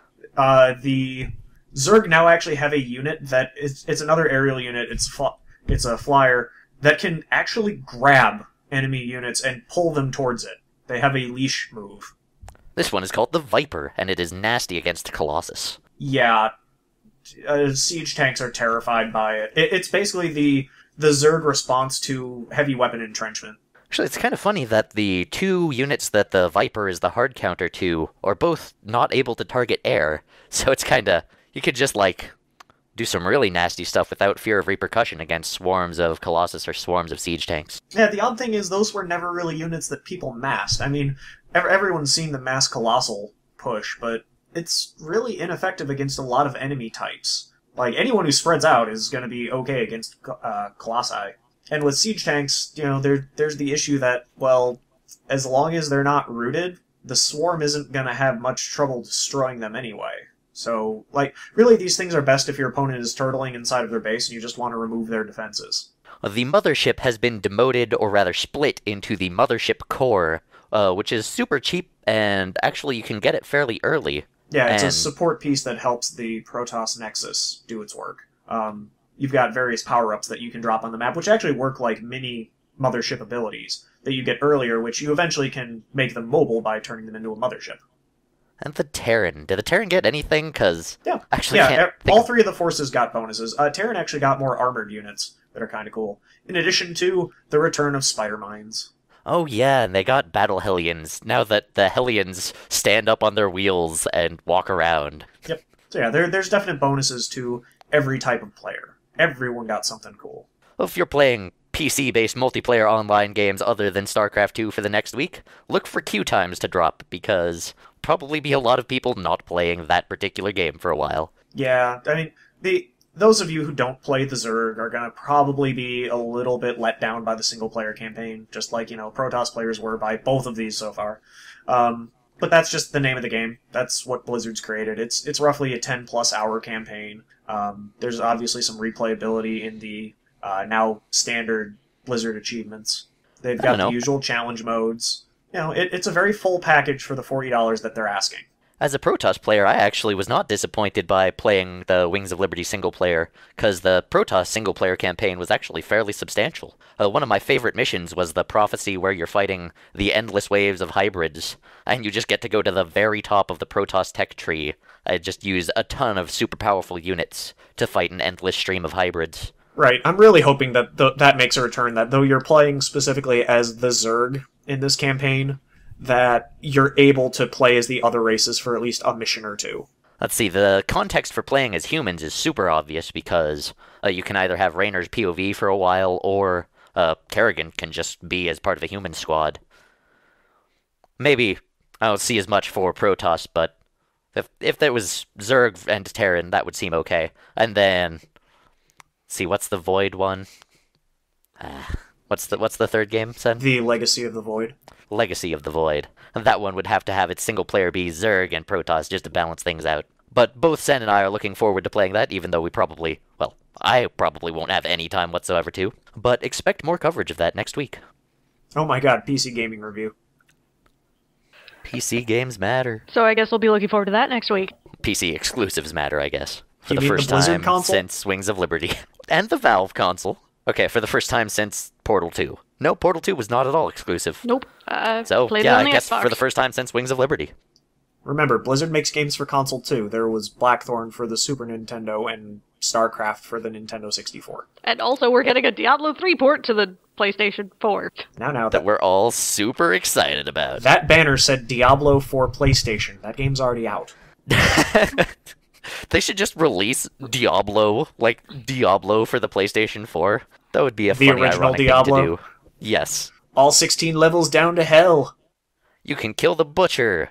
The Zerg now actually have a unit that it's another aerial unit. It's a flyer that can actually grab enemy units and pull them towards it. They have a leash move. This one is called the Viper, and it is nasty against Colossus. Yeah. Siege tanks are terrified by it. It's basically the Zerg response to heavy weapon entrenchment. Actually, it's kind of funny that the 2 units that the Viper is the hard counter to are both not able to target air, so it's kind of... You could just, like, do some really nasty stuff without fear of repercussion against swarms of Colossus or swarms of siege tanks. Yeah, the odd thing is those were never really units that people massed. I mean, everyone's seen the mass Colossal push, but it's really ineffective against a lot of enemy types. Like, anyone who spreads out is going to be okay against Colossi. And with siege tanks, you know, there's the issue that, well, as long as they're not rooted, the swarm isn't going to have much trouble destroying them anyway. So, like, really these things are best if your opponent is turtling inside of their base and you just want to remove their defenses. The Mothership has been demoted, or rather split, into the Mothership Core, which is super cheap, and actually you can get it fairly early. Yeah, it's a support piece that helps the Protoss Nexus do its work. You've got various power-ups that you can drop on the map, which actually work like mini Mothership abilities that you get earlier, which you eventually can make them mobile by turning them into a Mothership. And the Terran. Did the Terran get anything? Because all 3 of the forces got bonuses. Terran actually got more armored units that are kind of cool, in addition to the return of Spider Mines. Oh yeah, and they got Battle Hellions, now that the Hellions stand up on their wheels and walk around. Yep. So yeah, there's definite bonuses to every type of player. Everyone got something cool. Well, if you're playing PC-based multiplayer online games other than StarCraft 2 for the next week, look for queue times to drop, because probably be a lot of people not playing that particular game for a while. Yeah, I mean, those of you who don't play the Zerg are going to probably be a little bit let down by the single-player campaign, just like, Protoss players were by both of these so far. But that's just the name of the game. That's what Blizzard's created. It's roughly a 10-plus hour campaign. There's obviously some replayability in the now standard Blizzard achievements. They've got the usual challenge modes. It's a very full package for the $40 that they're asking. As a Protoss player, I actually was not disappointed by playing the Wings of Liberty single player, because the Protoss single player campaign was actually fairly substantial. One of my favorite missions was the prophecy where you're fighting the endless waves of hybrids, and you just get to go to the very top of the Protoss tech tree. I just use a ton of super powerful units to fight an endless stream of hybrids. Right, I'm really hoping that that makes a return, that though you're playing specifically as the Zerg in this campaign, that you're able to play as the other races for at least a mission or two. Let's see, the context for playing as humans is super obvious because you can either have Raynor's POV for a while, or Kerrigan can just be as part of a human squad. Maybe I don't see as much for Protoss, but if there was Zerg and Terran, that would seem okay. And then, see, what's the Void one? What's the third game, Sen? The Legacy of the Void. Legacy of the Void. And that one would have to have its single player be Zerg and Protoss just to balance things out. But both Sen and I are looking forward to playing that, even though I probably won't have any time whatsoever to. But expect more coverage of that next week. Oh my god, PC Gaming Review. PC games matter. So I guess we'll be looking forward to that next week. PC exclusives matter, I guess. For You the mean first the Blizzard time console? since Wings of Liberty. And the Valve console. Okay, for the first time since Portal 2. No, Portal 2 was not at all exclusive. Nope. So, played yeah, it on I the guess Xbox. for the first time since Wings of Liberty. Remember, Blizzard makes games for console too. There was Blackthorn for the Super Nintendo and StarCraft for the Nintendo 64. And also we're getting a Diablo 3 port to the PlayStation 4. Now, That we're all super excited about. that banner said Diablo for PlayStation. That game's already out. They should just release Diablo for the PlayStation 4. That would be a The funny, original ironic Diablo? thing to do. Yes. All 16 levels down to hell. You can kill the butcher.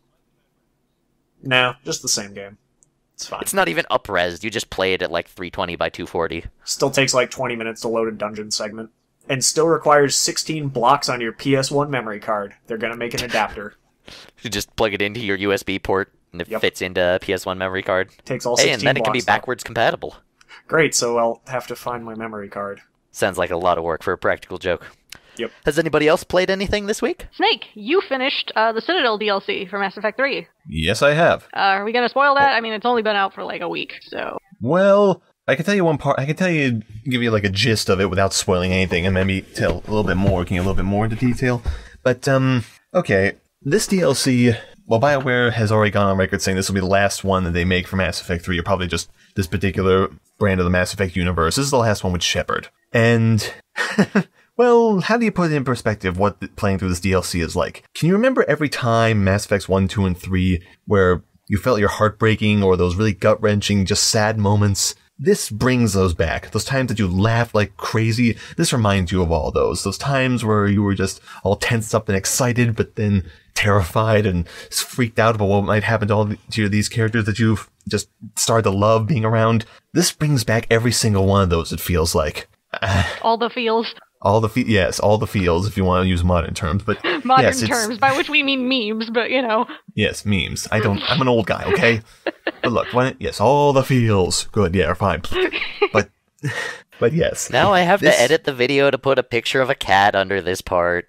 No, just the same game. It's fine. It's not even up-resed. You just play it at like 320 by 240. Still takes like 20 minutes to load a dungeon segment. And still requires 16 blocks on your PS1 memory card. They're gonna make an adapter. You just plug it into your USB port, and it fits into a PS1 memory card. Takes all 16 Hey, and then it can be blocks, though. backwards compatible. Great, so I'll have to find my memory card. Sounds like a lot of work for a practical joke. Yep. Has anybody else played anything this week? Snake, you finished the Citadel DLC for Mass Effect 3. Yes, I have. Are we going to spoil that? I mean, it's only been out for like a week, so... Well, I can tell you one part. I can give you like a gist of it without spoiling anything, and maybe tell a little bit more, getting a little bit more into detail. But okay, this DLC. Well, BioWare has already gone on record saying this will be the last one that they make for Mass Effect 3, or probably just this particular brand of the Mass Effect universe. This is the last one with Shepard. And, well, how do you put it in perspective what playing through this DLC is like? Can you remember every time Mass Effects 1, 2, and 3 where you felt your heart breaking, or those really gut-wrenching, just sad moments? This brings those back. Those times that you laughed like crazy, this reminds you of all those. Those times where you were just all tensed up and excited, but then terrified and freaked out about what might happen to these characters that you've just started to love being around. This brings back every single one of those, it feels like. All the feels. Yes, all the feels, if you want to use modern terms. But Modern yes, terms, by which we mean memes, but you know. Yes, memes. I'm an old guy, okay? But look, yes, all the feels. Good, yeah, fine. But yes. Now I have to edit the video to put a picture of a cat under this part.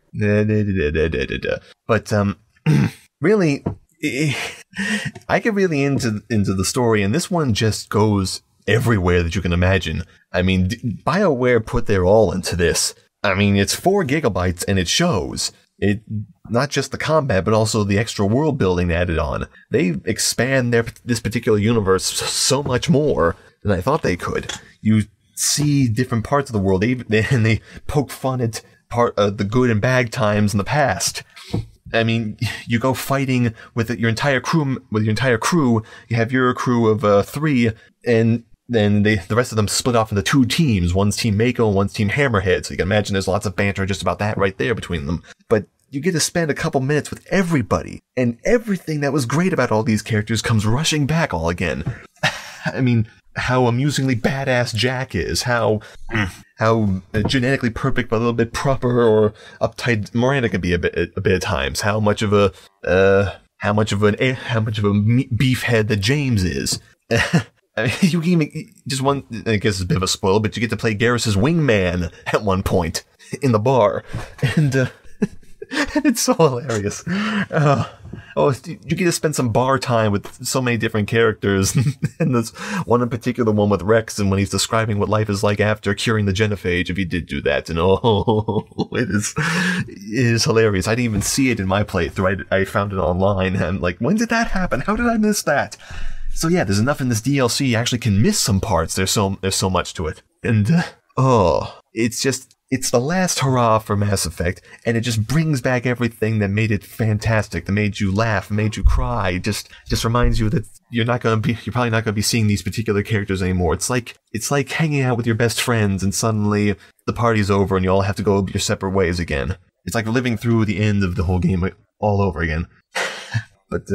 But, really, I get really into the story, and this one just goes everywhere that you can imagine. I mean, BioWare put their all into this. I mean, it's 4 gigabytes, and it shows. Not just the combat, but also the extra world building added on. They expand this particular universe so much more than I thought they could. You see different parts of the world, and they poke fun at the good and bad times in the past. I mean, you go fighting with your entire crew. You have your crew of 3, and then the rest of them split off into 2 teams. One's Team Mako, and one's Team Hammerhead. So you can imagine there's lots of banter just about that right there between them. But you get to spend a couple minutes with everybody, and everything that was great about all these characters comes rushing back all again. I mean, how amusingly badass Jack is, how genetically perfect but a little bit proper or uptight Miranda can be a bit at times. How much of a beefhead that James is. I mean, you even just one. I guess it's a bit of a spoil, but you get to play Garrus's wingman at one point in the bar, and it's so hilarious. You get to spend some bar time with so many different characters, and there's one in particular, one with Rex, and when he's describing what life is like after curing the genophage, if he did do that, and it is hilarious. I didn't even see it in my playthrough. I found it online, and I'm like, when did that happen? How did I miss that? So yeah, there's enough in this DLC. You actually can miss some parts. There's so much to it, and it's the last hurrah for Mass Effect, and it just brings back everything that made it fantastic, that made you laugh, made you cry. Just reminds you that you're probably not gonna be seeing these particular characters anymore. It's like hanging out with your best friends, and suddenly the party's over, and you all have to go your separate ways again. It's like living through the end of the whole game all over again. But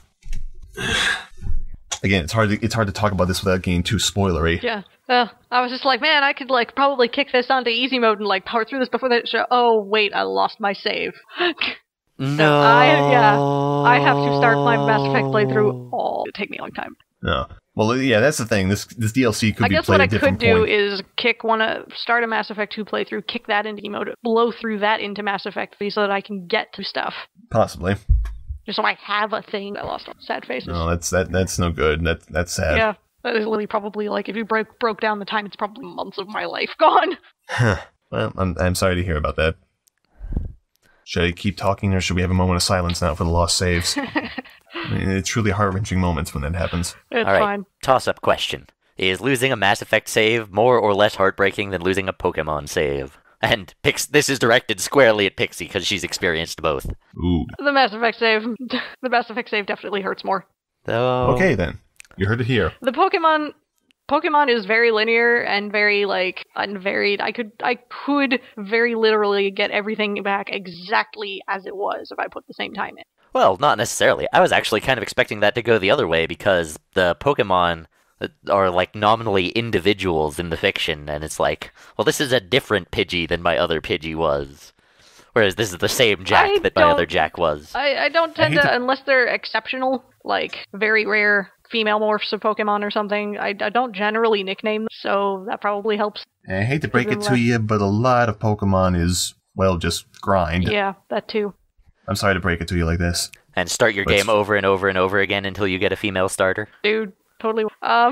again, it's hard to talk about this without getting too spoilery. Yeah. I was just like, man, I could probably kick this onto easy mode and power through this before that show. Oh wait, I lost my save. No. So I have to start my Mass Effect playthrough. It'll take me a long time. No. Well, yeah, that's the thing. This DLC could be played at different points. I guess what I could do is start a Mass Effect 2 playthrough, kick that into easy mode, blow through that into Mass Effect 3 so that I can get to stuff. Possibly. Just so I have a thing. I lost sad faces. No, that's no good. That's sad. Yeah, that is literally probably if you broke down the time, it's probably months of my life gone. Well, I'm sorry to hear about that. Should I keep talking, or should we have a moment of silence now for the lost saves? I mean, it's truly heart-wrenching moments when that happens. It's all right, fine. Toss-up question: is losing a Mass Effect save more or less heartbreaking than losing a Pokemon save? And this is directed squarely at Pixie because she's experienced both. Ooh. The Mass Effect save definitely hurts more. Okay then, you heard it here. The Pokemon is very linear and very unvaried. I could very literally get everything back exactly as it was if I put the same time in. Well, not necessarily. I was actually kind of expecting that to go the other way because the Pokemon are nominally individuals in the fiction, and it's well, this is a different Pidgey than my other Pidgey was. Whereas this is the same Jack that my other Jack was. I don't tend to, unless they're exceptional, very rare female morphs of Pokemon or something, I don't generally nickname them, so that probably helps. I hate to break it to you, but a lot of Pokemon is, just grind. Yeah, that too. I'm sorry to break it to you like this. And start your game over and over and over again until you get a female starter? Dude. Totally.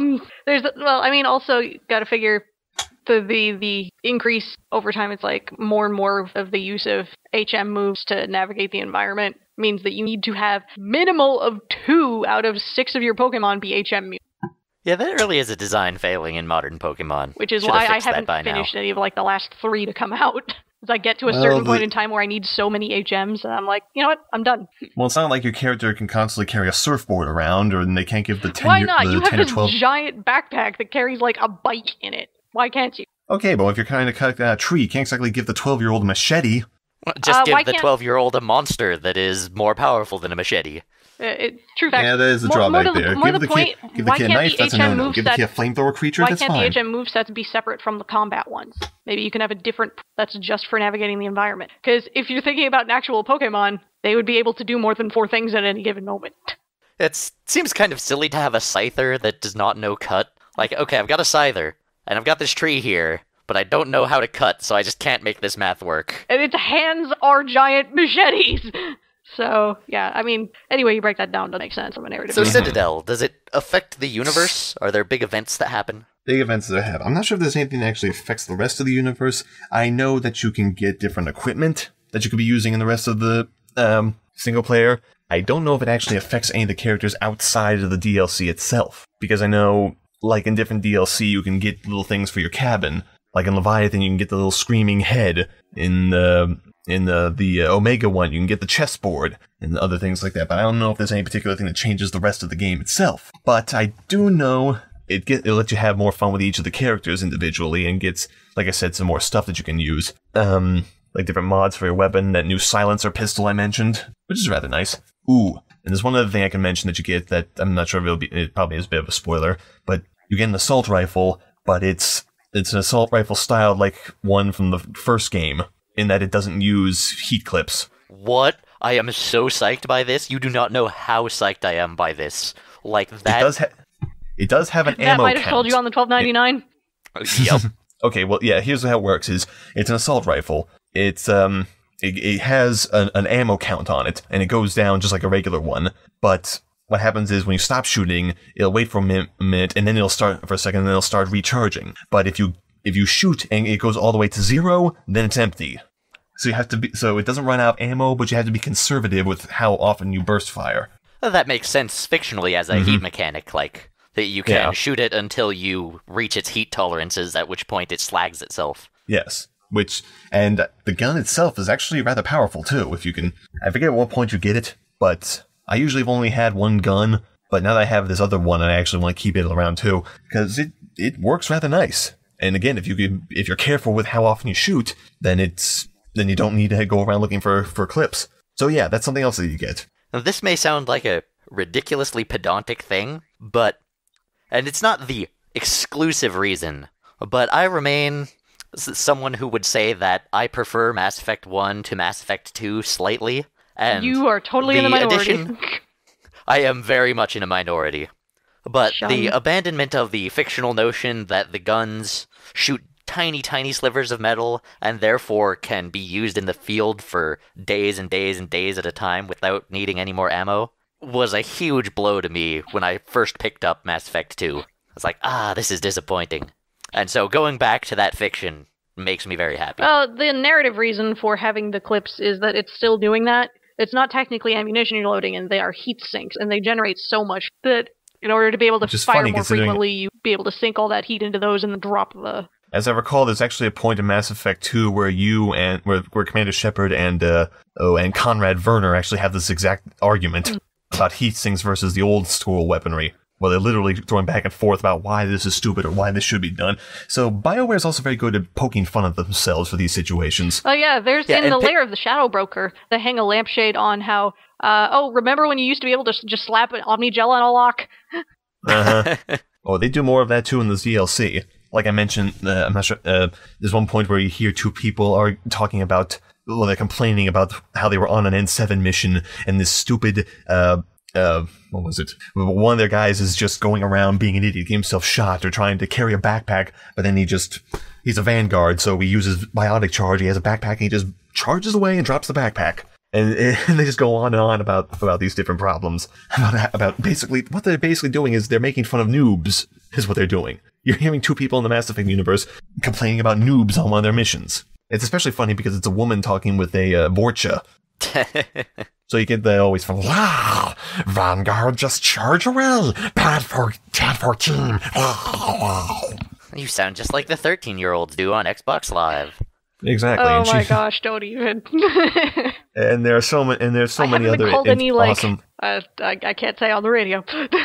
Also you gotta figure the increase over time. It's more and more of the use of HM moves to navigate the environment means that you need to have minimal of 2 out of 6 of your Pokemon be HM moves. Yeah, that really is a design failing in modern Pokemon. Which is why I haven't finished any of the last 3 to come out. As I get to a certain point in time where I need so many HMs, and I'm like, you know what? I'm done. Well, it's not like your character can constantly carry a surfboard around, or they can't give the 10 Why not? You have this 12... giant backpack that carries a bike in it. Why can't you? Okay, but if you're trying to cut a tree, you can't exactly give the 12-year-old a machete. Just give the 12-year-old a monster that is more powerful than a machete. True fact. Yeah, that is a drawback there. Give the kid a knife, that's a no-no. Give the kid a flamethrower creature, that's fine. Why can't the HM movesets be separate from the combat ones? Maybe you can have a different that's just for navigating the environment. Because if you're thinking about an actual Pokemon, they would be able to do more than 4 things at any given moment. It seems kind of silly to have a Scyther that does not know cut. Okay, I've got a Scyther, and I've got this tree here, but I don't know how to cut, so I just can't make this math work. And its hands are giant machetes! So, yeah, anyway you break that down, doesn't make sense from a narrative. So Citadel, does it affect the universe? Are there big events that happen? Big events that happen. I'm not sure if there's anything that actually affects the rest of the universe. I know that you can get different equipment that you could be using in the rest of the single player. I don't know if it actually affects any of the characters outside of the DLC itself. Because I know, in different DLC, you can get little things for your cabin. Like in Leviathan, you can get the little screaming head. In the Omega one, you can get the chessboard and other things like that, but I don't know if there's any particular thing that changes the rest of the game itself. But I do know it'll let you have more fun with each of the characters individually and gets, like I said, some more stuff that you can use. Like different mods for your weapon, that new silencer pistol I mentioned, which is rather nice. Ooh, And there's one other thing I can mention that you get that I'm not sure if it probably is a bit of a spoiler, but you get an assault rifle, but it's an assault rifle styled like one from the first game, in that it doesn't use heat clips. What? I am so psyched by this. You do not know how psyched I am by this. Like that. It does have an ammo count. That might have told you on the $12.99. Yep. Okay, well, yeah, here's how it works, is it's an assault rifle. It has an ammo count on it, and it goes down just like a regular one, but what happens is when you stop shooting, it'll wait for a minute, and then it'll start for a second, and then it'll start recharging. But if you shoot and it goes all the way to 0, then it's empty. So so it doesn't run out of ammo, but you have to be conservative with how often you burst fire. That makes sense fictionally as a heat mechanic, like that you can shoot it until you reach its heat tolerances, at which point it slags itself. Yes. And the gun itself is actually rather powerful too, if you can. I forget at what point you get it, but I usually have only had one gun, but now that I have this other one, I actually want to keep it around too, because it works rather nice. And again, if you're careful with how often you shoot, then you don't need to go around looking for clips. So yeah, that's something else that you get. Now, this may sound like a ridiculously pedantic thing, and it's not the exclusive reason, but I remain someone who would say that I prefer Mass Effect 1 to Mass Effect 2 slightly. And you are totally in the minority. I am very much in a minority. But the abandonment of the fictional notion that the guns shoot tiny, tiny slivers of metal and therefore can be used in the field for days and days and days at a time without needing any more ammo was a huge blow to me when I first picked up Mass Effect 2. I was like, this is disappointing. And so going back to that fiction makes me very happy. The narrative reason for having the clips is that it's still doing that. It's not technically ammunition you're loading in, they are heat sinks, and they generate so much that in order to be able to fire more frequently, you'd be able to sink all that heat into those and then drop the... As I recall, there's actually a point in Mass Effect 2 where where Commander Shepard and Conrad Werner actually have this exact argument about heat sinks versus the old school weaponry. Well, they're literally throwing back and forth about why this is stupid or why this should be done. So BioWare is also very good at poking fun at themselves for these situations. Oh yeah, in the lair of the Shadow Broker, they hang a lampshade on how, remember when you used to be able to just slap an Omnigel on a lock? Oh, they do more of that too in the DLC. Like I mentioned, I'm not sure, there's one point where you hear two people are talking about, well, they're complaining about how they were on an N7 mission, and this stupid, what was it? One of their guys is just going around being an idiot, getting himself shot, or trying to carry a backpack, but then he's a vanguard, so he uses biotic charge, he has a backpack, and he just charges away and drops the backpack. And they just go on and on about these different problems. About basically, what they're basically doing is they're making fun of noobs, is what they're doing. You're hearing two people in the Mass Effect universe complaining about noobs on one of their missions. It's especially funny because it's a woman talking with a Vorcha. So you get that always from, wow, Vanguard just charge away, bad for 14. You sound just like the 13-year-olds do on Xbox Live. Exactly. Oh my gosh, don't even. And there are so many, other awesome. I can't say on the radio.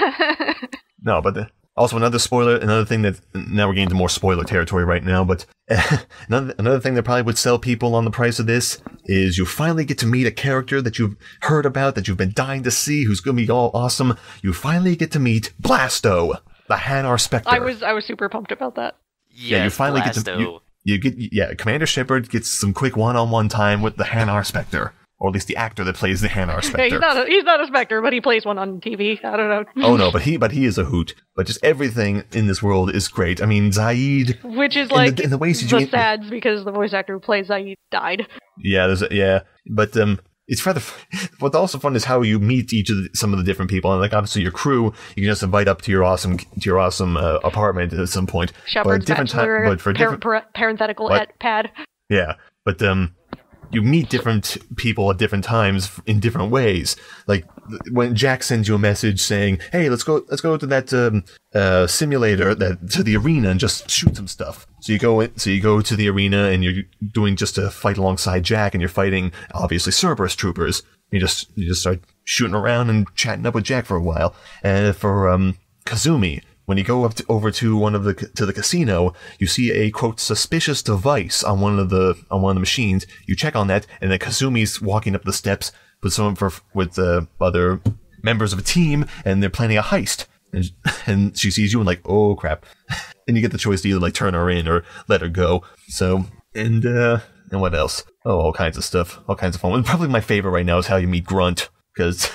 No, but also another thing that, now we're getting into more spoiler territory right now, but another thing that probably would sell people on the price of this is you finally get to meet a character that you've heard about, that you've been dying to see, who's going to be all awesome. You finally get to meet Blasto, the Hanar Spectre. I was super pumped about that. Yes, yeah, you finally Blasto. Commander Shepard gets some quick one-on-one time with the Hanar Spectre. Or at least the actor that plays the Hanar Spectre. He's not a Spectre, but he plays one on TV. I don't know. Oh no, but he is a hoot. But just everything in this world is great. I mean, Zaid, which is like the sads because the voice actor who plays Zaid died. Yeah, but it's rather. What's also fun is how you meet some of the different people, and like obviously your crew, you can just invite up to your awesome apartment at some point. Shepard's bachelor, but for parenthetical at pad. Yeah, but you meet different people at different times in different ways. Like when Jack sends you a message saying, "Hey, let's go to that simulator, to the arena, and just shoot some stuff." So you go to the arena, and you're doing just to fight alongside Jack, and you're fighting obviously Cerberus troopers. You just start shooting around and chatting up with Jack for a while. And for Kazumi, when you go over to the casino, you see a quote suspicious device on one of the machines. You check on that, and then Kazumi's walking up the steps with other members of a team, and they're planning a heist. And she sees you and like, oh crap. And you get the choice to either like turn her in or let her go. So, and what else? Oh, all kinds of stuff. All kinds of fun. And probably my favorite right now is how you meet Grunt. Because,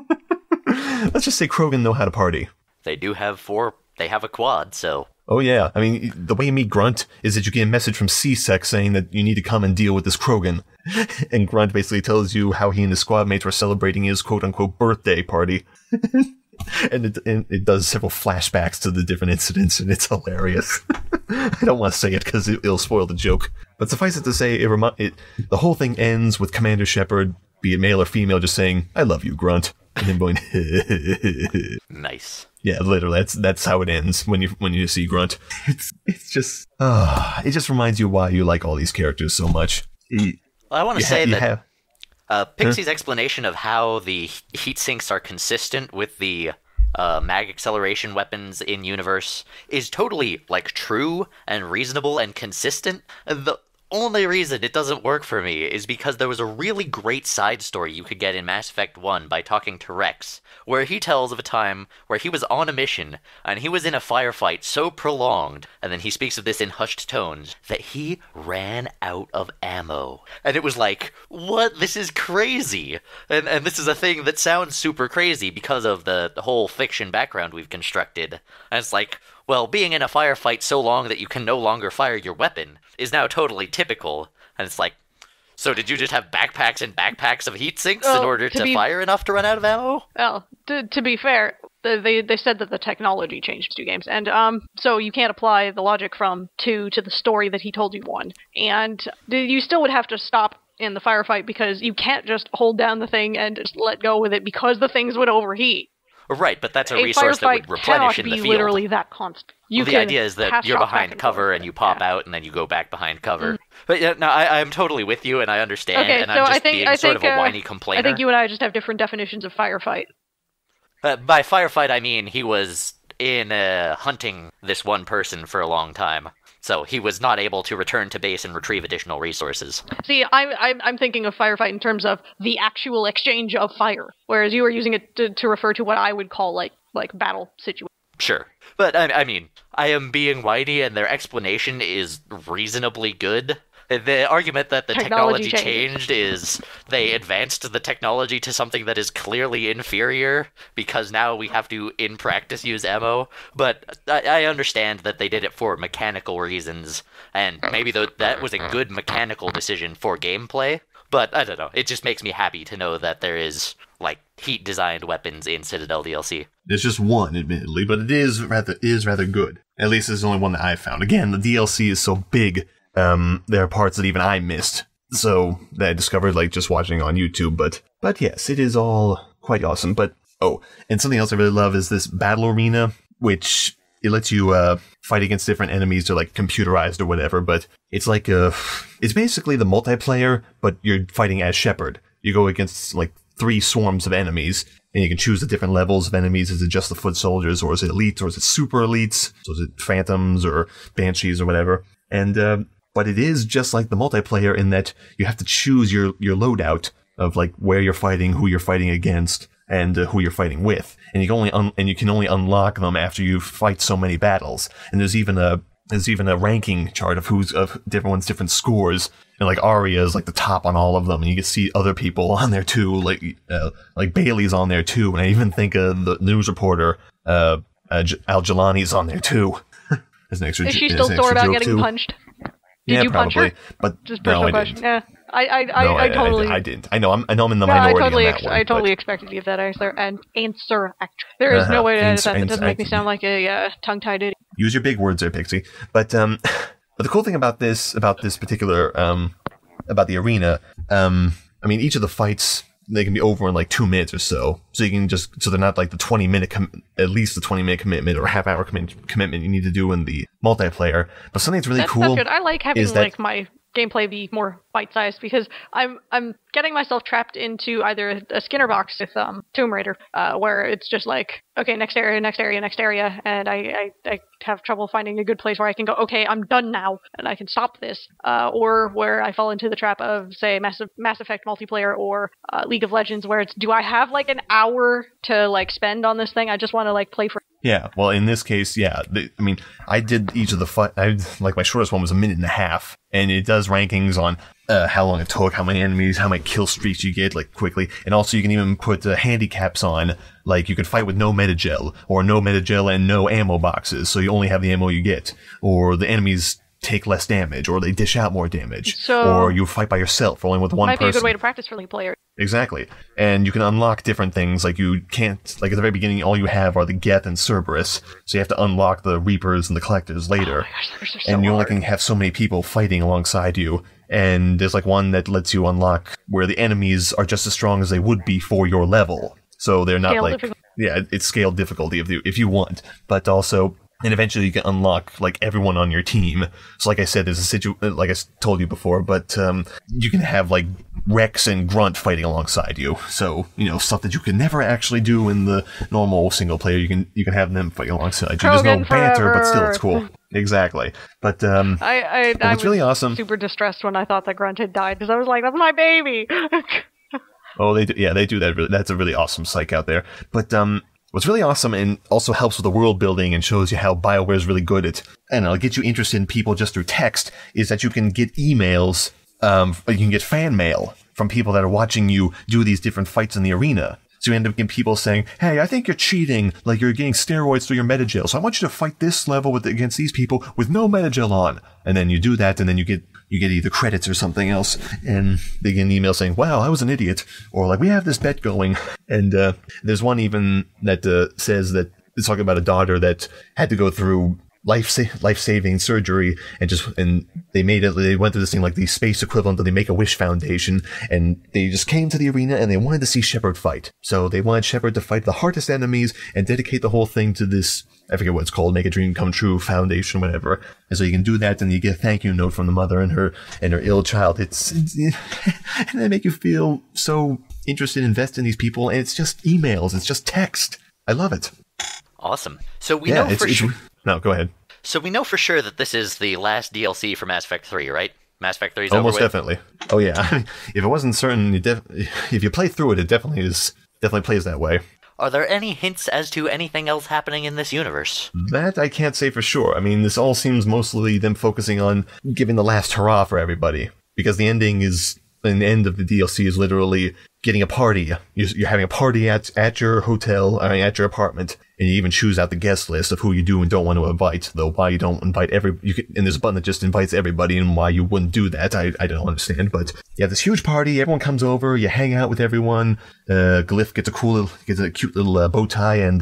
let's just say Krogan know how to party. They do have they have a quad, so... Oh yeah, I mean, the way you meet Grunt is that you get a message from C-Sec saying that you need to come and deal with this Krogan. And Grunt basically tells you how he and his squad mates were celebrating his quote-unquote birthday party. And it does several flashbacks to the different incidents, and it's hilarious. I don't want to say it because it'll spoil the joke. But suffice it to say, the whole thing ends with Commander Shepard, be it male or female, just saying, "I love you, Grunt." And him going, nice. Yeah, literally, that's how it ends when you see Grunt. It's just, it just reminds you why you like all these characters so much. I want to say that Pixie's explanation of how the heat sinks are consistent with the mag acceleration weapons in universe is totally like true and reasonable and consistent. The only reason it doesn't work for me is because there was a really great side story you could get in Mass Effect 1 by talking to Rex, where he tells of a time where he was on a mission, and he was in a firefight so prolonged, and then he speaks of this in hushed tones, that he ran out of ammo. And it was like, what? This is crazy! And this is a thing that sounds super crazy because of the whole fiction background we've constructed. And it's like, well, being in a firefight so long that you can no longer fire your weapon is now totally typical. And it's like, so did you just have backpacks and backpacks of heat sinks in order to fire enough to run out of ammo? Well, to be fair, they said that the technology changed 2 games, and so you can't apply the logic from 2 to the story that he told you 1. And you still would have to stop in the firefight because you can't just hold down the thing and just let go with it because the things would overheat. Right, but that's a resource that would replenish in the field. Literally that constant. The idea is that you're behind cover and you pop out and then you go back behind cover. But yeah, no, I'm totally with you and I understand. Okay, and so I'm just being sort of a whiny complainer. I think you and I just have different definitions of firefight. By firefight, I mean he was in hunting this one person for a long time. So he was not able to return to base and retrieve additional resources. See, I'm thinking of firefight in terms of the actual exchange of fire, whereas you are using it to refer to what I would call like battle situation. Sure. But I mean, I am being whiny and their explanation is reasonably good. The argument that the technology changed is they advanced the technology to something that is clearly inferior because now we have to, in practice, use ammo. But I understand that they did it for mechanical reasons, and maybe that was a good mechanical decision for gameplay. But I don't know, it just makes me happy to know that there is, like, heat-designed weapons in Citadel DLC. There's just one, admittedly, but it is rather good. At least it's the only one that I've found. Again, the DLC is so big. There are parts that even I missed, so that I discovered like just watching on YouTube. But yes, it is all quite awesome. But and something else I really love is this battle arena, which it lets you fight against different enemies. They're like computerized or whatever. But it's like it's basically the multiplayer, but you're fighting as Shepard. You go against like 3 swarms of enemies. And you can choose the different levels of enemies. Is it just the foot soldiers, or is it elite, or is it super elites? So is it phantoms or banshees or whatever? And but it is just like the multiplayer in that you have to choose your loadout of like where you're fighting, who you're fighting against, and who you're fighting with. And you can only unlock them after you fight so many battles. And there's even a ranking chart of different scores. And like Arya is like the top on all of them, and you can see other people on there too, like Bailey's on there too. And I even think the news reporter Al Jelani's on there too. Is she still sore about getting punched? Did you punch her? But just personal question. Yeah, I totally. I didn't. I know I'm in the minority on that one. I totally expected you to give that answer. There is no way to edit that. That doesn't make me sound like a tongue-tied idiot. Use your big words there, Pixie. But the cool thing about this particular about the arena, I mean, each of the fights, they can be over in like 2 minutes or so. So you can so they're not like the 20-minute, at least the 20-minute commitment or half-hour commitment you need to do in the multiplayer. But something that's really cool. That's good. I like having like my gameplay be more bite-sized, because I'm getting myself trapped into either a Skinner box with Tomb Raider, where it's just like, okay, next area, and I have trouble finding a good place where I can go, okay, I'm done now, and I can stop this, or where I fall into the trap of, say, Mass Effect multiplayer or League of Legends, where it's, do I have like an hour to like spend on this thing? I just want to like play for. Yeah, well, in this case, yeah. I mean, I did each of the like my shortest one was 1.5 minutes, and it does rankings on how long it took, how many enemies, how many kill streaks you get, like, quickly. And also you can even put handicaps on, like, you could fight with no metagel, or no metagel and no ammo boxes, so you only have the ammo you get. Or the enemies take less damage, or they dish out more damage. Or you fight by yourself, only with one person. Might be a good way to practice for League player. Exactly. And you can unlock different things, like you can't, like at the very beginning, all you have are the Geth and Cerberus, so you have to unlock the Reapers and the Collectors later. Oh my gosh, those are so and you only hard. can have so many people fighting alongside you. And there's like one that lets you unlock where the enemies are just as strong as they would be for your level. So they're not Scale like, difficulty. yeah, it's scaled difficulty if you want. But also, and eventually you can unlock, like, everyone on your team. So like I said, there's a like I told you before, but you can have, like, Rex and Grunt fighting alongside you. So, you know, stuff that you can never actually do in the normal single player, you can have them fight alongside you. There's no banter, but still it's cool. Exactly. But I what's really was awesome, super distressed when I thought that Grunt had died, because I was like, that's my baby! oh, they do that. That's a really awesome psych out there. But what's really awesome and also helps with the world building and shows you how BioWare is really good at, and it'll get you interested in people just through text, is that you can get emails, you can get fan mail from people that are watching you do these different fights in the arena. So you end up getting people saying, hey, I think you're cheating, like you're getting steroids through your metagel, so I want you to fight this level against these people with no metagel on. And then you do that, and then you get either credits or something else, and they get an email saying, wow, I was an idiot, or like, we have this bet going. And there's one even that says that it's talking about a daughter that had to go through life-saving surgery, and they went through this thing like the space equivalent of the Make-A-Wish Foundation, and they just came to the arena and they wanted to see Shepard fight. So they wanted Shepard to fight the hardest enemies and dedicate the whole thing to this, I forget what it's called, Make a Dream Come True Foundation, whatever. And so you can do that, and you get a thank you note from the mother and her ill child. It's and they make you feel so interested, invested in these people, and it's just emails, it's just text. I love it. Awesome. So we know for sure. No, go ahead. So we know for sure that this is the last DLC for Mass Effect 3, right? Mass Effect 3 is almost over with? Definitely. Oh yeah. If it wasn't certain, if you play through it, it definitely plays that way. Are there any hints as to anything else happening in this universe? That I can't say for sure. I mean, this all seems mostly them focusing on giving the last hurrah for everybody, because the end of the DLC is literally getting a party. You're having a party at your hotel, at your apartment, and you even choose out the guest list of who you do and don't want to invite. Though why you don't invite and there's a button that just invites everybody, and why you wouldn't do that, I don't understand. But you have this huge party, everyone comes over, you hang out with everyone. Glyph gets a cute little bow tie, and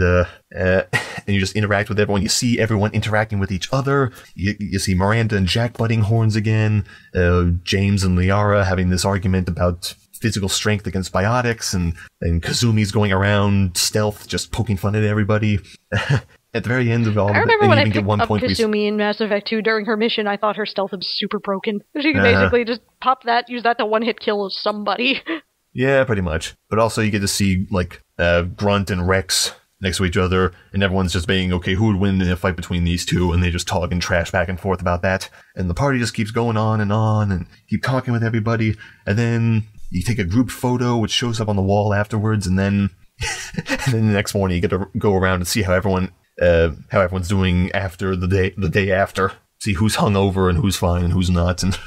you just interact with everyone. You see everyone interacting with each other. You see Miranda and Jack butting horns again. James and Liara having this argument about physical strength against biotics, and Kazumi's going around stealth, just poking fun at everybody. At the very end of all, I remember when I picked up Kasumi in Mass Effect 2 during her mission, I thought her stealth was super broken. She could basically just pop that, use that to one-hit kill somebody. Yeah, pretty much. But also you get to see, like, Grunt and Rex next to each other, and everyone's just being, okay, who would win in a fight between these two, and they just talk and trash back and forth about that. And the party just keeps going on, and keep talking with everybody, and then you take a group photo, which shows up on the wall afterwards, and then the next morning you get to go around and see how everyone's doing after the day after. See who's hungover and who's fine and who's not, and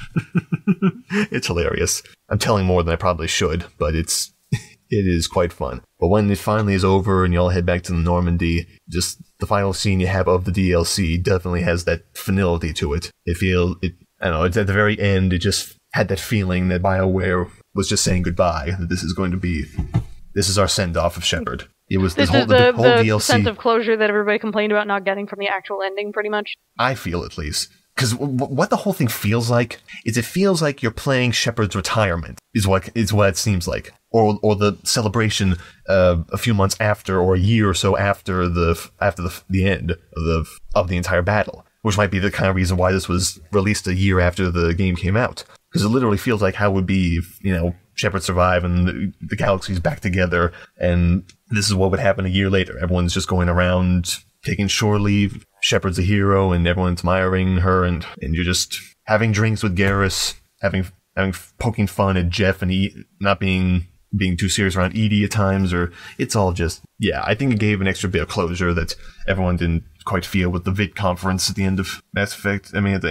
it's hilarious. I'm telling more than I probably should, but it is quite fun. But when it finally is over and you all head back to the Normandy, just the final scene you have of the DLC definitely has that finality to it. I don't know, it's at the very end, it just had that feeling that BioWare was just saying goodbye, that this is our send-off of Shepard. It was the whole DLC. Sense of closure that everybody complained about not getting from the actual ending, pretty much. I feel, at least. Because what the whole thing feels like is it feels like you're playing Shepard's retirement, is what it seems like. Or the celebration a few months after, or a year or so after the end of the entire battle. which might be the kind of reason why this was released a year after the game came out. Because it literally feels like how it would be if, Shepard survive and the galaxy's back together, and this is what would happen a year later. Everyone's just going around taking shore leave. Shepard's a hero, and everyone's admiring her, and you're just having drinks with Garrus, having poking fun at Jeff, and not being too serious around Edie at times, or it's all just, I think it gave an extra bit of closure that everyone didn't quite feel with the VID conference at the end of Mass Effect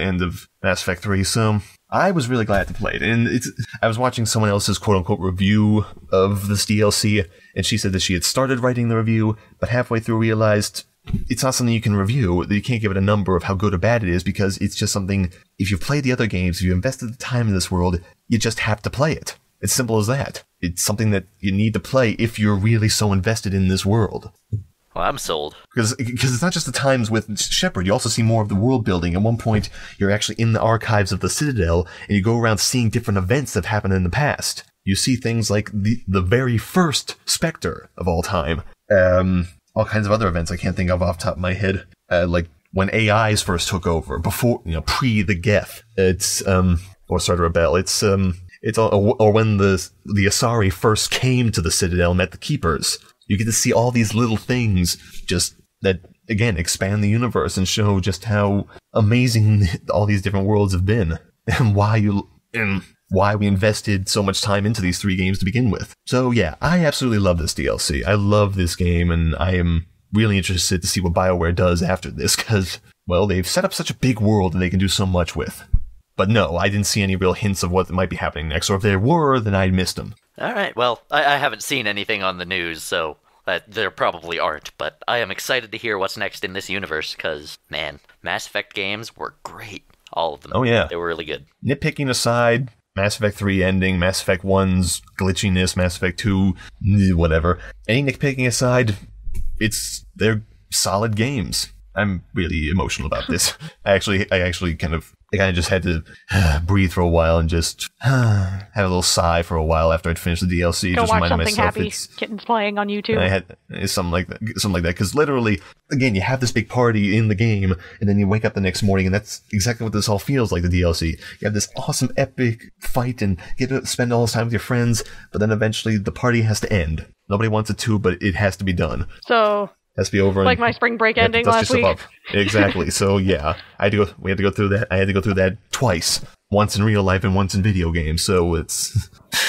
3, so I was really glad to play it, and I was watching someone else's quote-unquote review of this DLC, and she said that she had started writing the review, but halfway through realized it's not something you can review, that you can't give it a number of how good or bad it is, because it's just something, if you've played the other games, if you invested the time in this world, you just have to play it. It's simple as that. It's something that you need to play if you're really so invested in this world. Well, I'm sold. Because it's not just the times with Shepard, you also see more of the world building. At one point, you're actually in the archives of the Citadel, and you go around seeing different events that happened in the past. You see things like the very first Spectre of all time. All kinds of other events I can't think of off the top of my head. Like when AIs first took over, before, pre the Geth. It's, or Start a Rebel. It's or when the Asari first came to the Citadel and met the Keepers. You get to see all these little things just that, again, expand the universe and show just how amazing all these different worlds have been, and why we invested so much time into these 3 games to begin with. So yeah, I absolutely love this DLC. I love this game, and I am really interested to see what BioWare does after this, because, well, they've set up such a big world that they can do so much with. But no, I didn't see any real hints of what might be happening next, or if there were, then I'd missed them. Alright, well, I haven't seen anything on the news, so there probably aren't, but I am excited to hear what's next in this universe, because, man, Mass Effect games were great. All of them. Oh yeah. They were really good. Nitpicking aside, Mass Effect 3 ending, Mass Effect 1's glitchiness, Mass Effect 2, whatever. Any nitpicking aside, they're solid games. I'm really emotional about this. I actually kind of just had to breathe for a while and just have a little sigh for a while after I'd finished the DLC. Go just watch reminded something myself happy. Kittens playing on YouTube. I had something like that. Because literally, again, you have this big party in the game, and then you wake up the next morning, and that's exactly what this all feels like. The DLC. You have this awesome, epic fight, and you get to spend all this time with your friends. But then eventually, the party has to end. Nobody wants it to, but it has to be done. So. Has to be over. Like my spring break ending last week. Exactly. So yeah, we had to go through that. I had to go through that twice. Once in real life and once in video games. So it's.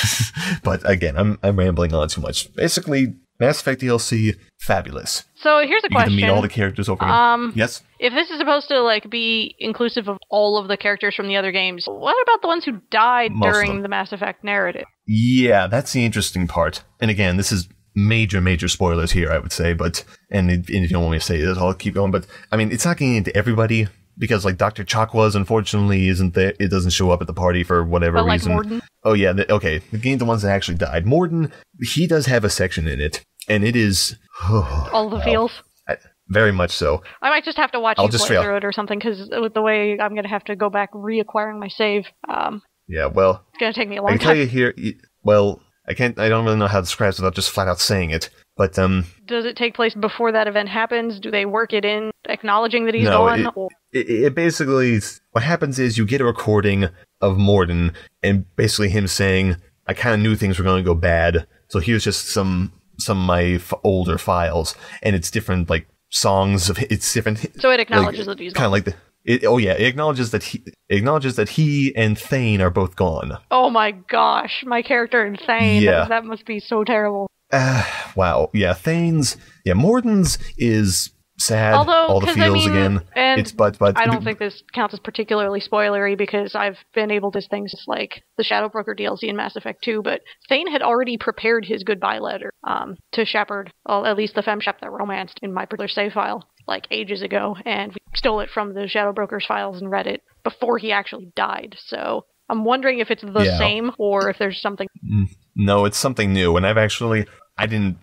But again, I'm rambling on too much. Basically, Mass Effect DLC, fabulous. So here's a question. You get to meet all the characters over again. Yes. If this is supposed to be inclusive of all of the characters from the other games, what about the ones who died during the Mass Effect narrative? Yeah, that's the interesting part. And again, this is major spoilers here, I would say, and if you don't want me to say it, I'll keep going, but I mean, it's not getting into everybody, because Dr. Chakwas, unfortunately, isn't there. It doesn't show up at the party for whatever reason. Morden? Oh yeah, the ones that actually died. Morden, he does have a section in it, and it is... all the feels? Very much so. I might just have to watch you play through it or something, because with the way I'm going to have to go back reacquiring my save, yeah, well... It's going to take me a long time. I can tell you here, well... I don't really know how to describe it without just flat out saying it, but, Does it take place before that event happens? Do they work it in, acknowledging that he's gone? It basically, what happens is you get a recording of Morden, and basically him saying, I kind of knew things were going to go bad, so here's just some of my older files, and it's different, songs of, it's different. So it acknowledges that he's gone. Kind of like the... It acknowledges that he and Thane are both gone. Oh my gosh, my character in Thane. Yeah. That must be so terrible. Wow. Yeah, Morden's is sad. Although, all the feels again. And I don't think this counts as particularly spoilery, because I've been able to things like the Shadow Broker DLC in Mass Effect 2, but Thane had already prepared his goodbye letter to Shepard, well, at least the femshep that romanced in my particular save file, ages ago, and we stole it from the Shadow Broker's files and read it before he actually died. So I'm wondering if it's the same, or if there's something... No, it's something new, and obviously I wasn't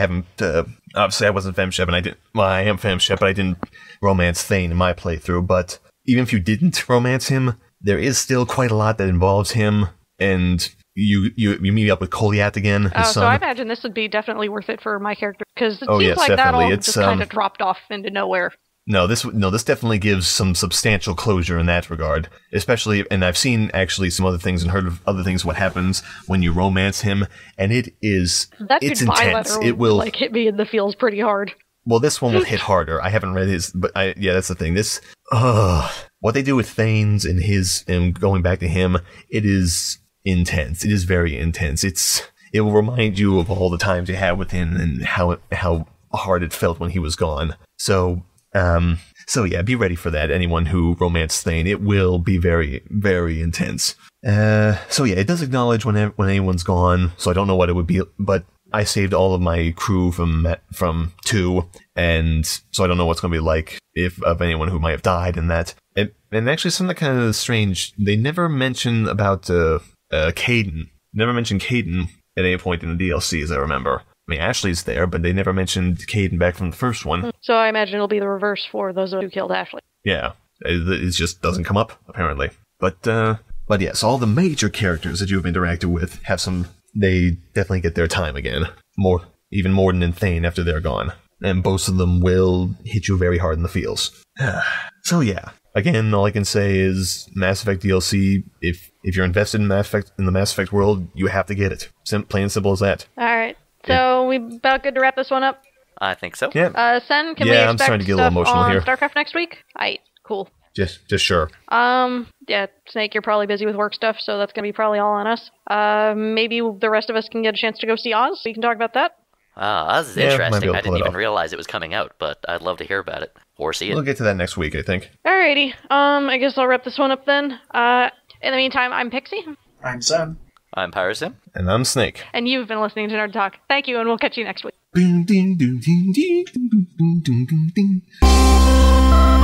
femshep, and I am femshep, but I didn't romance Thane in my playthrough, but even if you didn't romance him, there is still quite a lot that involves him, and you meet up with Koliat again, his son. So I imagine this would be definitely worth it for my character, because it seems yes, like definitely. that all just kind of dropped off into nowhere. this definitely gives some substantial closure in that regard. Especially, and I've seen actually some other things and heard of other things. What happens when you romance him, and it's intense. It will hit me in the feels pretty hard. Well, this one will hit harder. I haven't read his, but that's the thing. What they do with Thanes and going back to him, it is intense. It is very intense. It will remind you of all the times you had with him and how hard it felt when he was gone. So yeah, be ready for that. Anyone who romanced Thane, it will be very, very intense. It does acknowledge when anyone's gone. So I don't know what it would be, but I saved all of my crew from 2, and so I don't know what's going to be like of anyone who might have died in that. And actually, something kind of strange. They never mention about Caden. Never mentioned Caden at any point in the DLC, as I remember. I mean, Ashley's there, but they never mentioned Caden back from the first one. So I imagine it'll be the reverse for those who killed Ashley. Yeah, it just doesn't come up apparently. But yes, all the major characters that you have interacted with they definitely get their time again. Even more than in Thane after they're gone. And both of them will hit you very hard in the feels. So yeah. Again, all I can say is Mass Effect DLC, if you're invested in the Mass Effect world, you have to get it. Plain and simple as that. Alright. So we about good to wrap this one up? I think so. Yeah. Sen, can we expect I'm starting to get a little emotional on here. StarCraft next week? Aight, cool. Just sure. Yeah, Snake, you're probably busy with work stuff, so that's gonna be probably all on us. Maybe the rest of us can get a chance to go see Oz, so you can talk about that. Oz is interesting. I didn't even realize it was coming out, but I'd love to hear about it. Or see it. We'll get to that next week, I think. Alrighty. I guess I'll wrap this one up then. In the meantime, I'm Pixie. I'm Sam. I'm Pyrosim. And I'm Snake. And you've been listening to Nerd Talk. Thank you, and we'll catch you next week.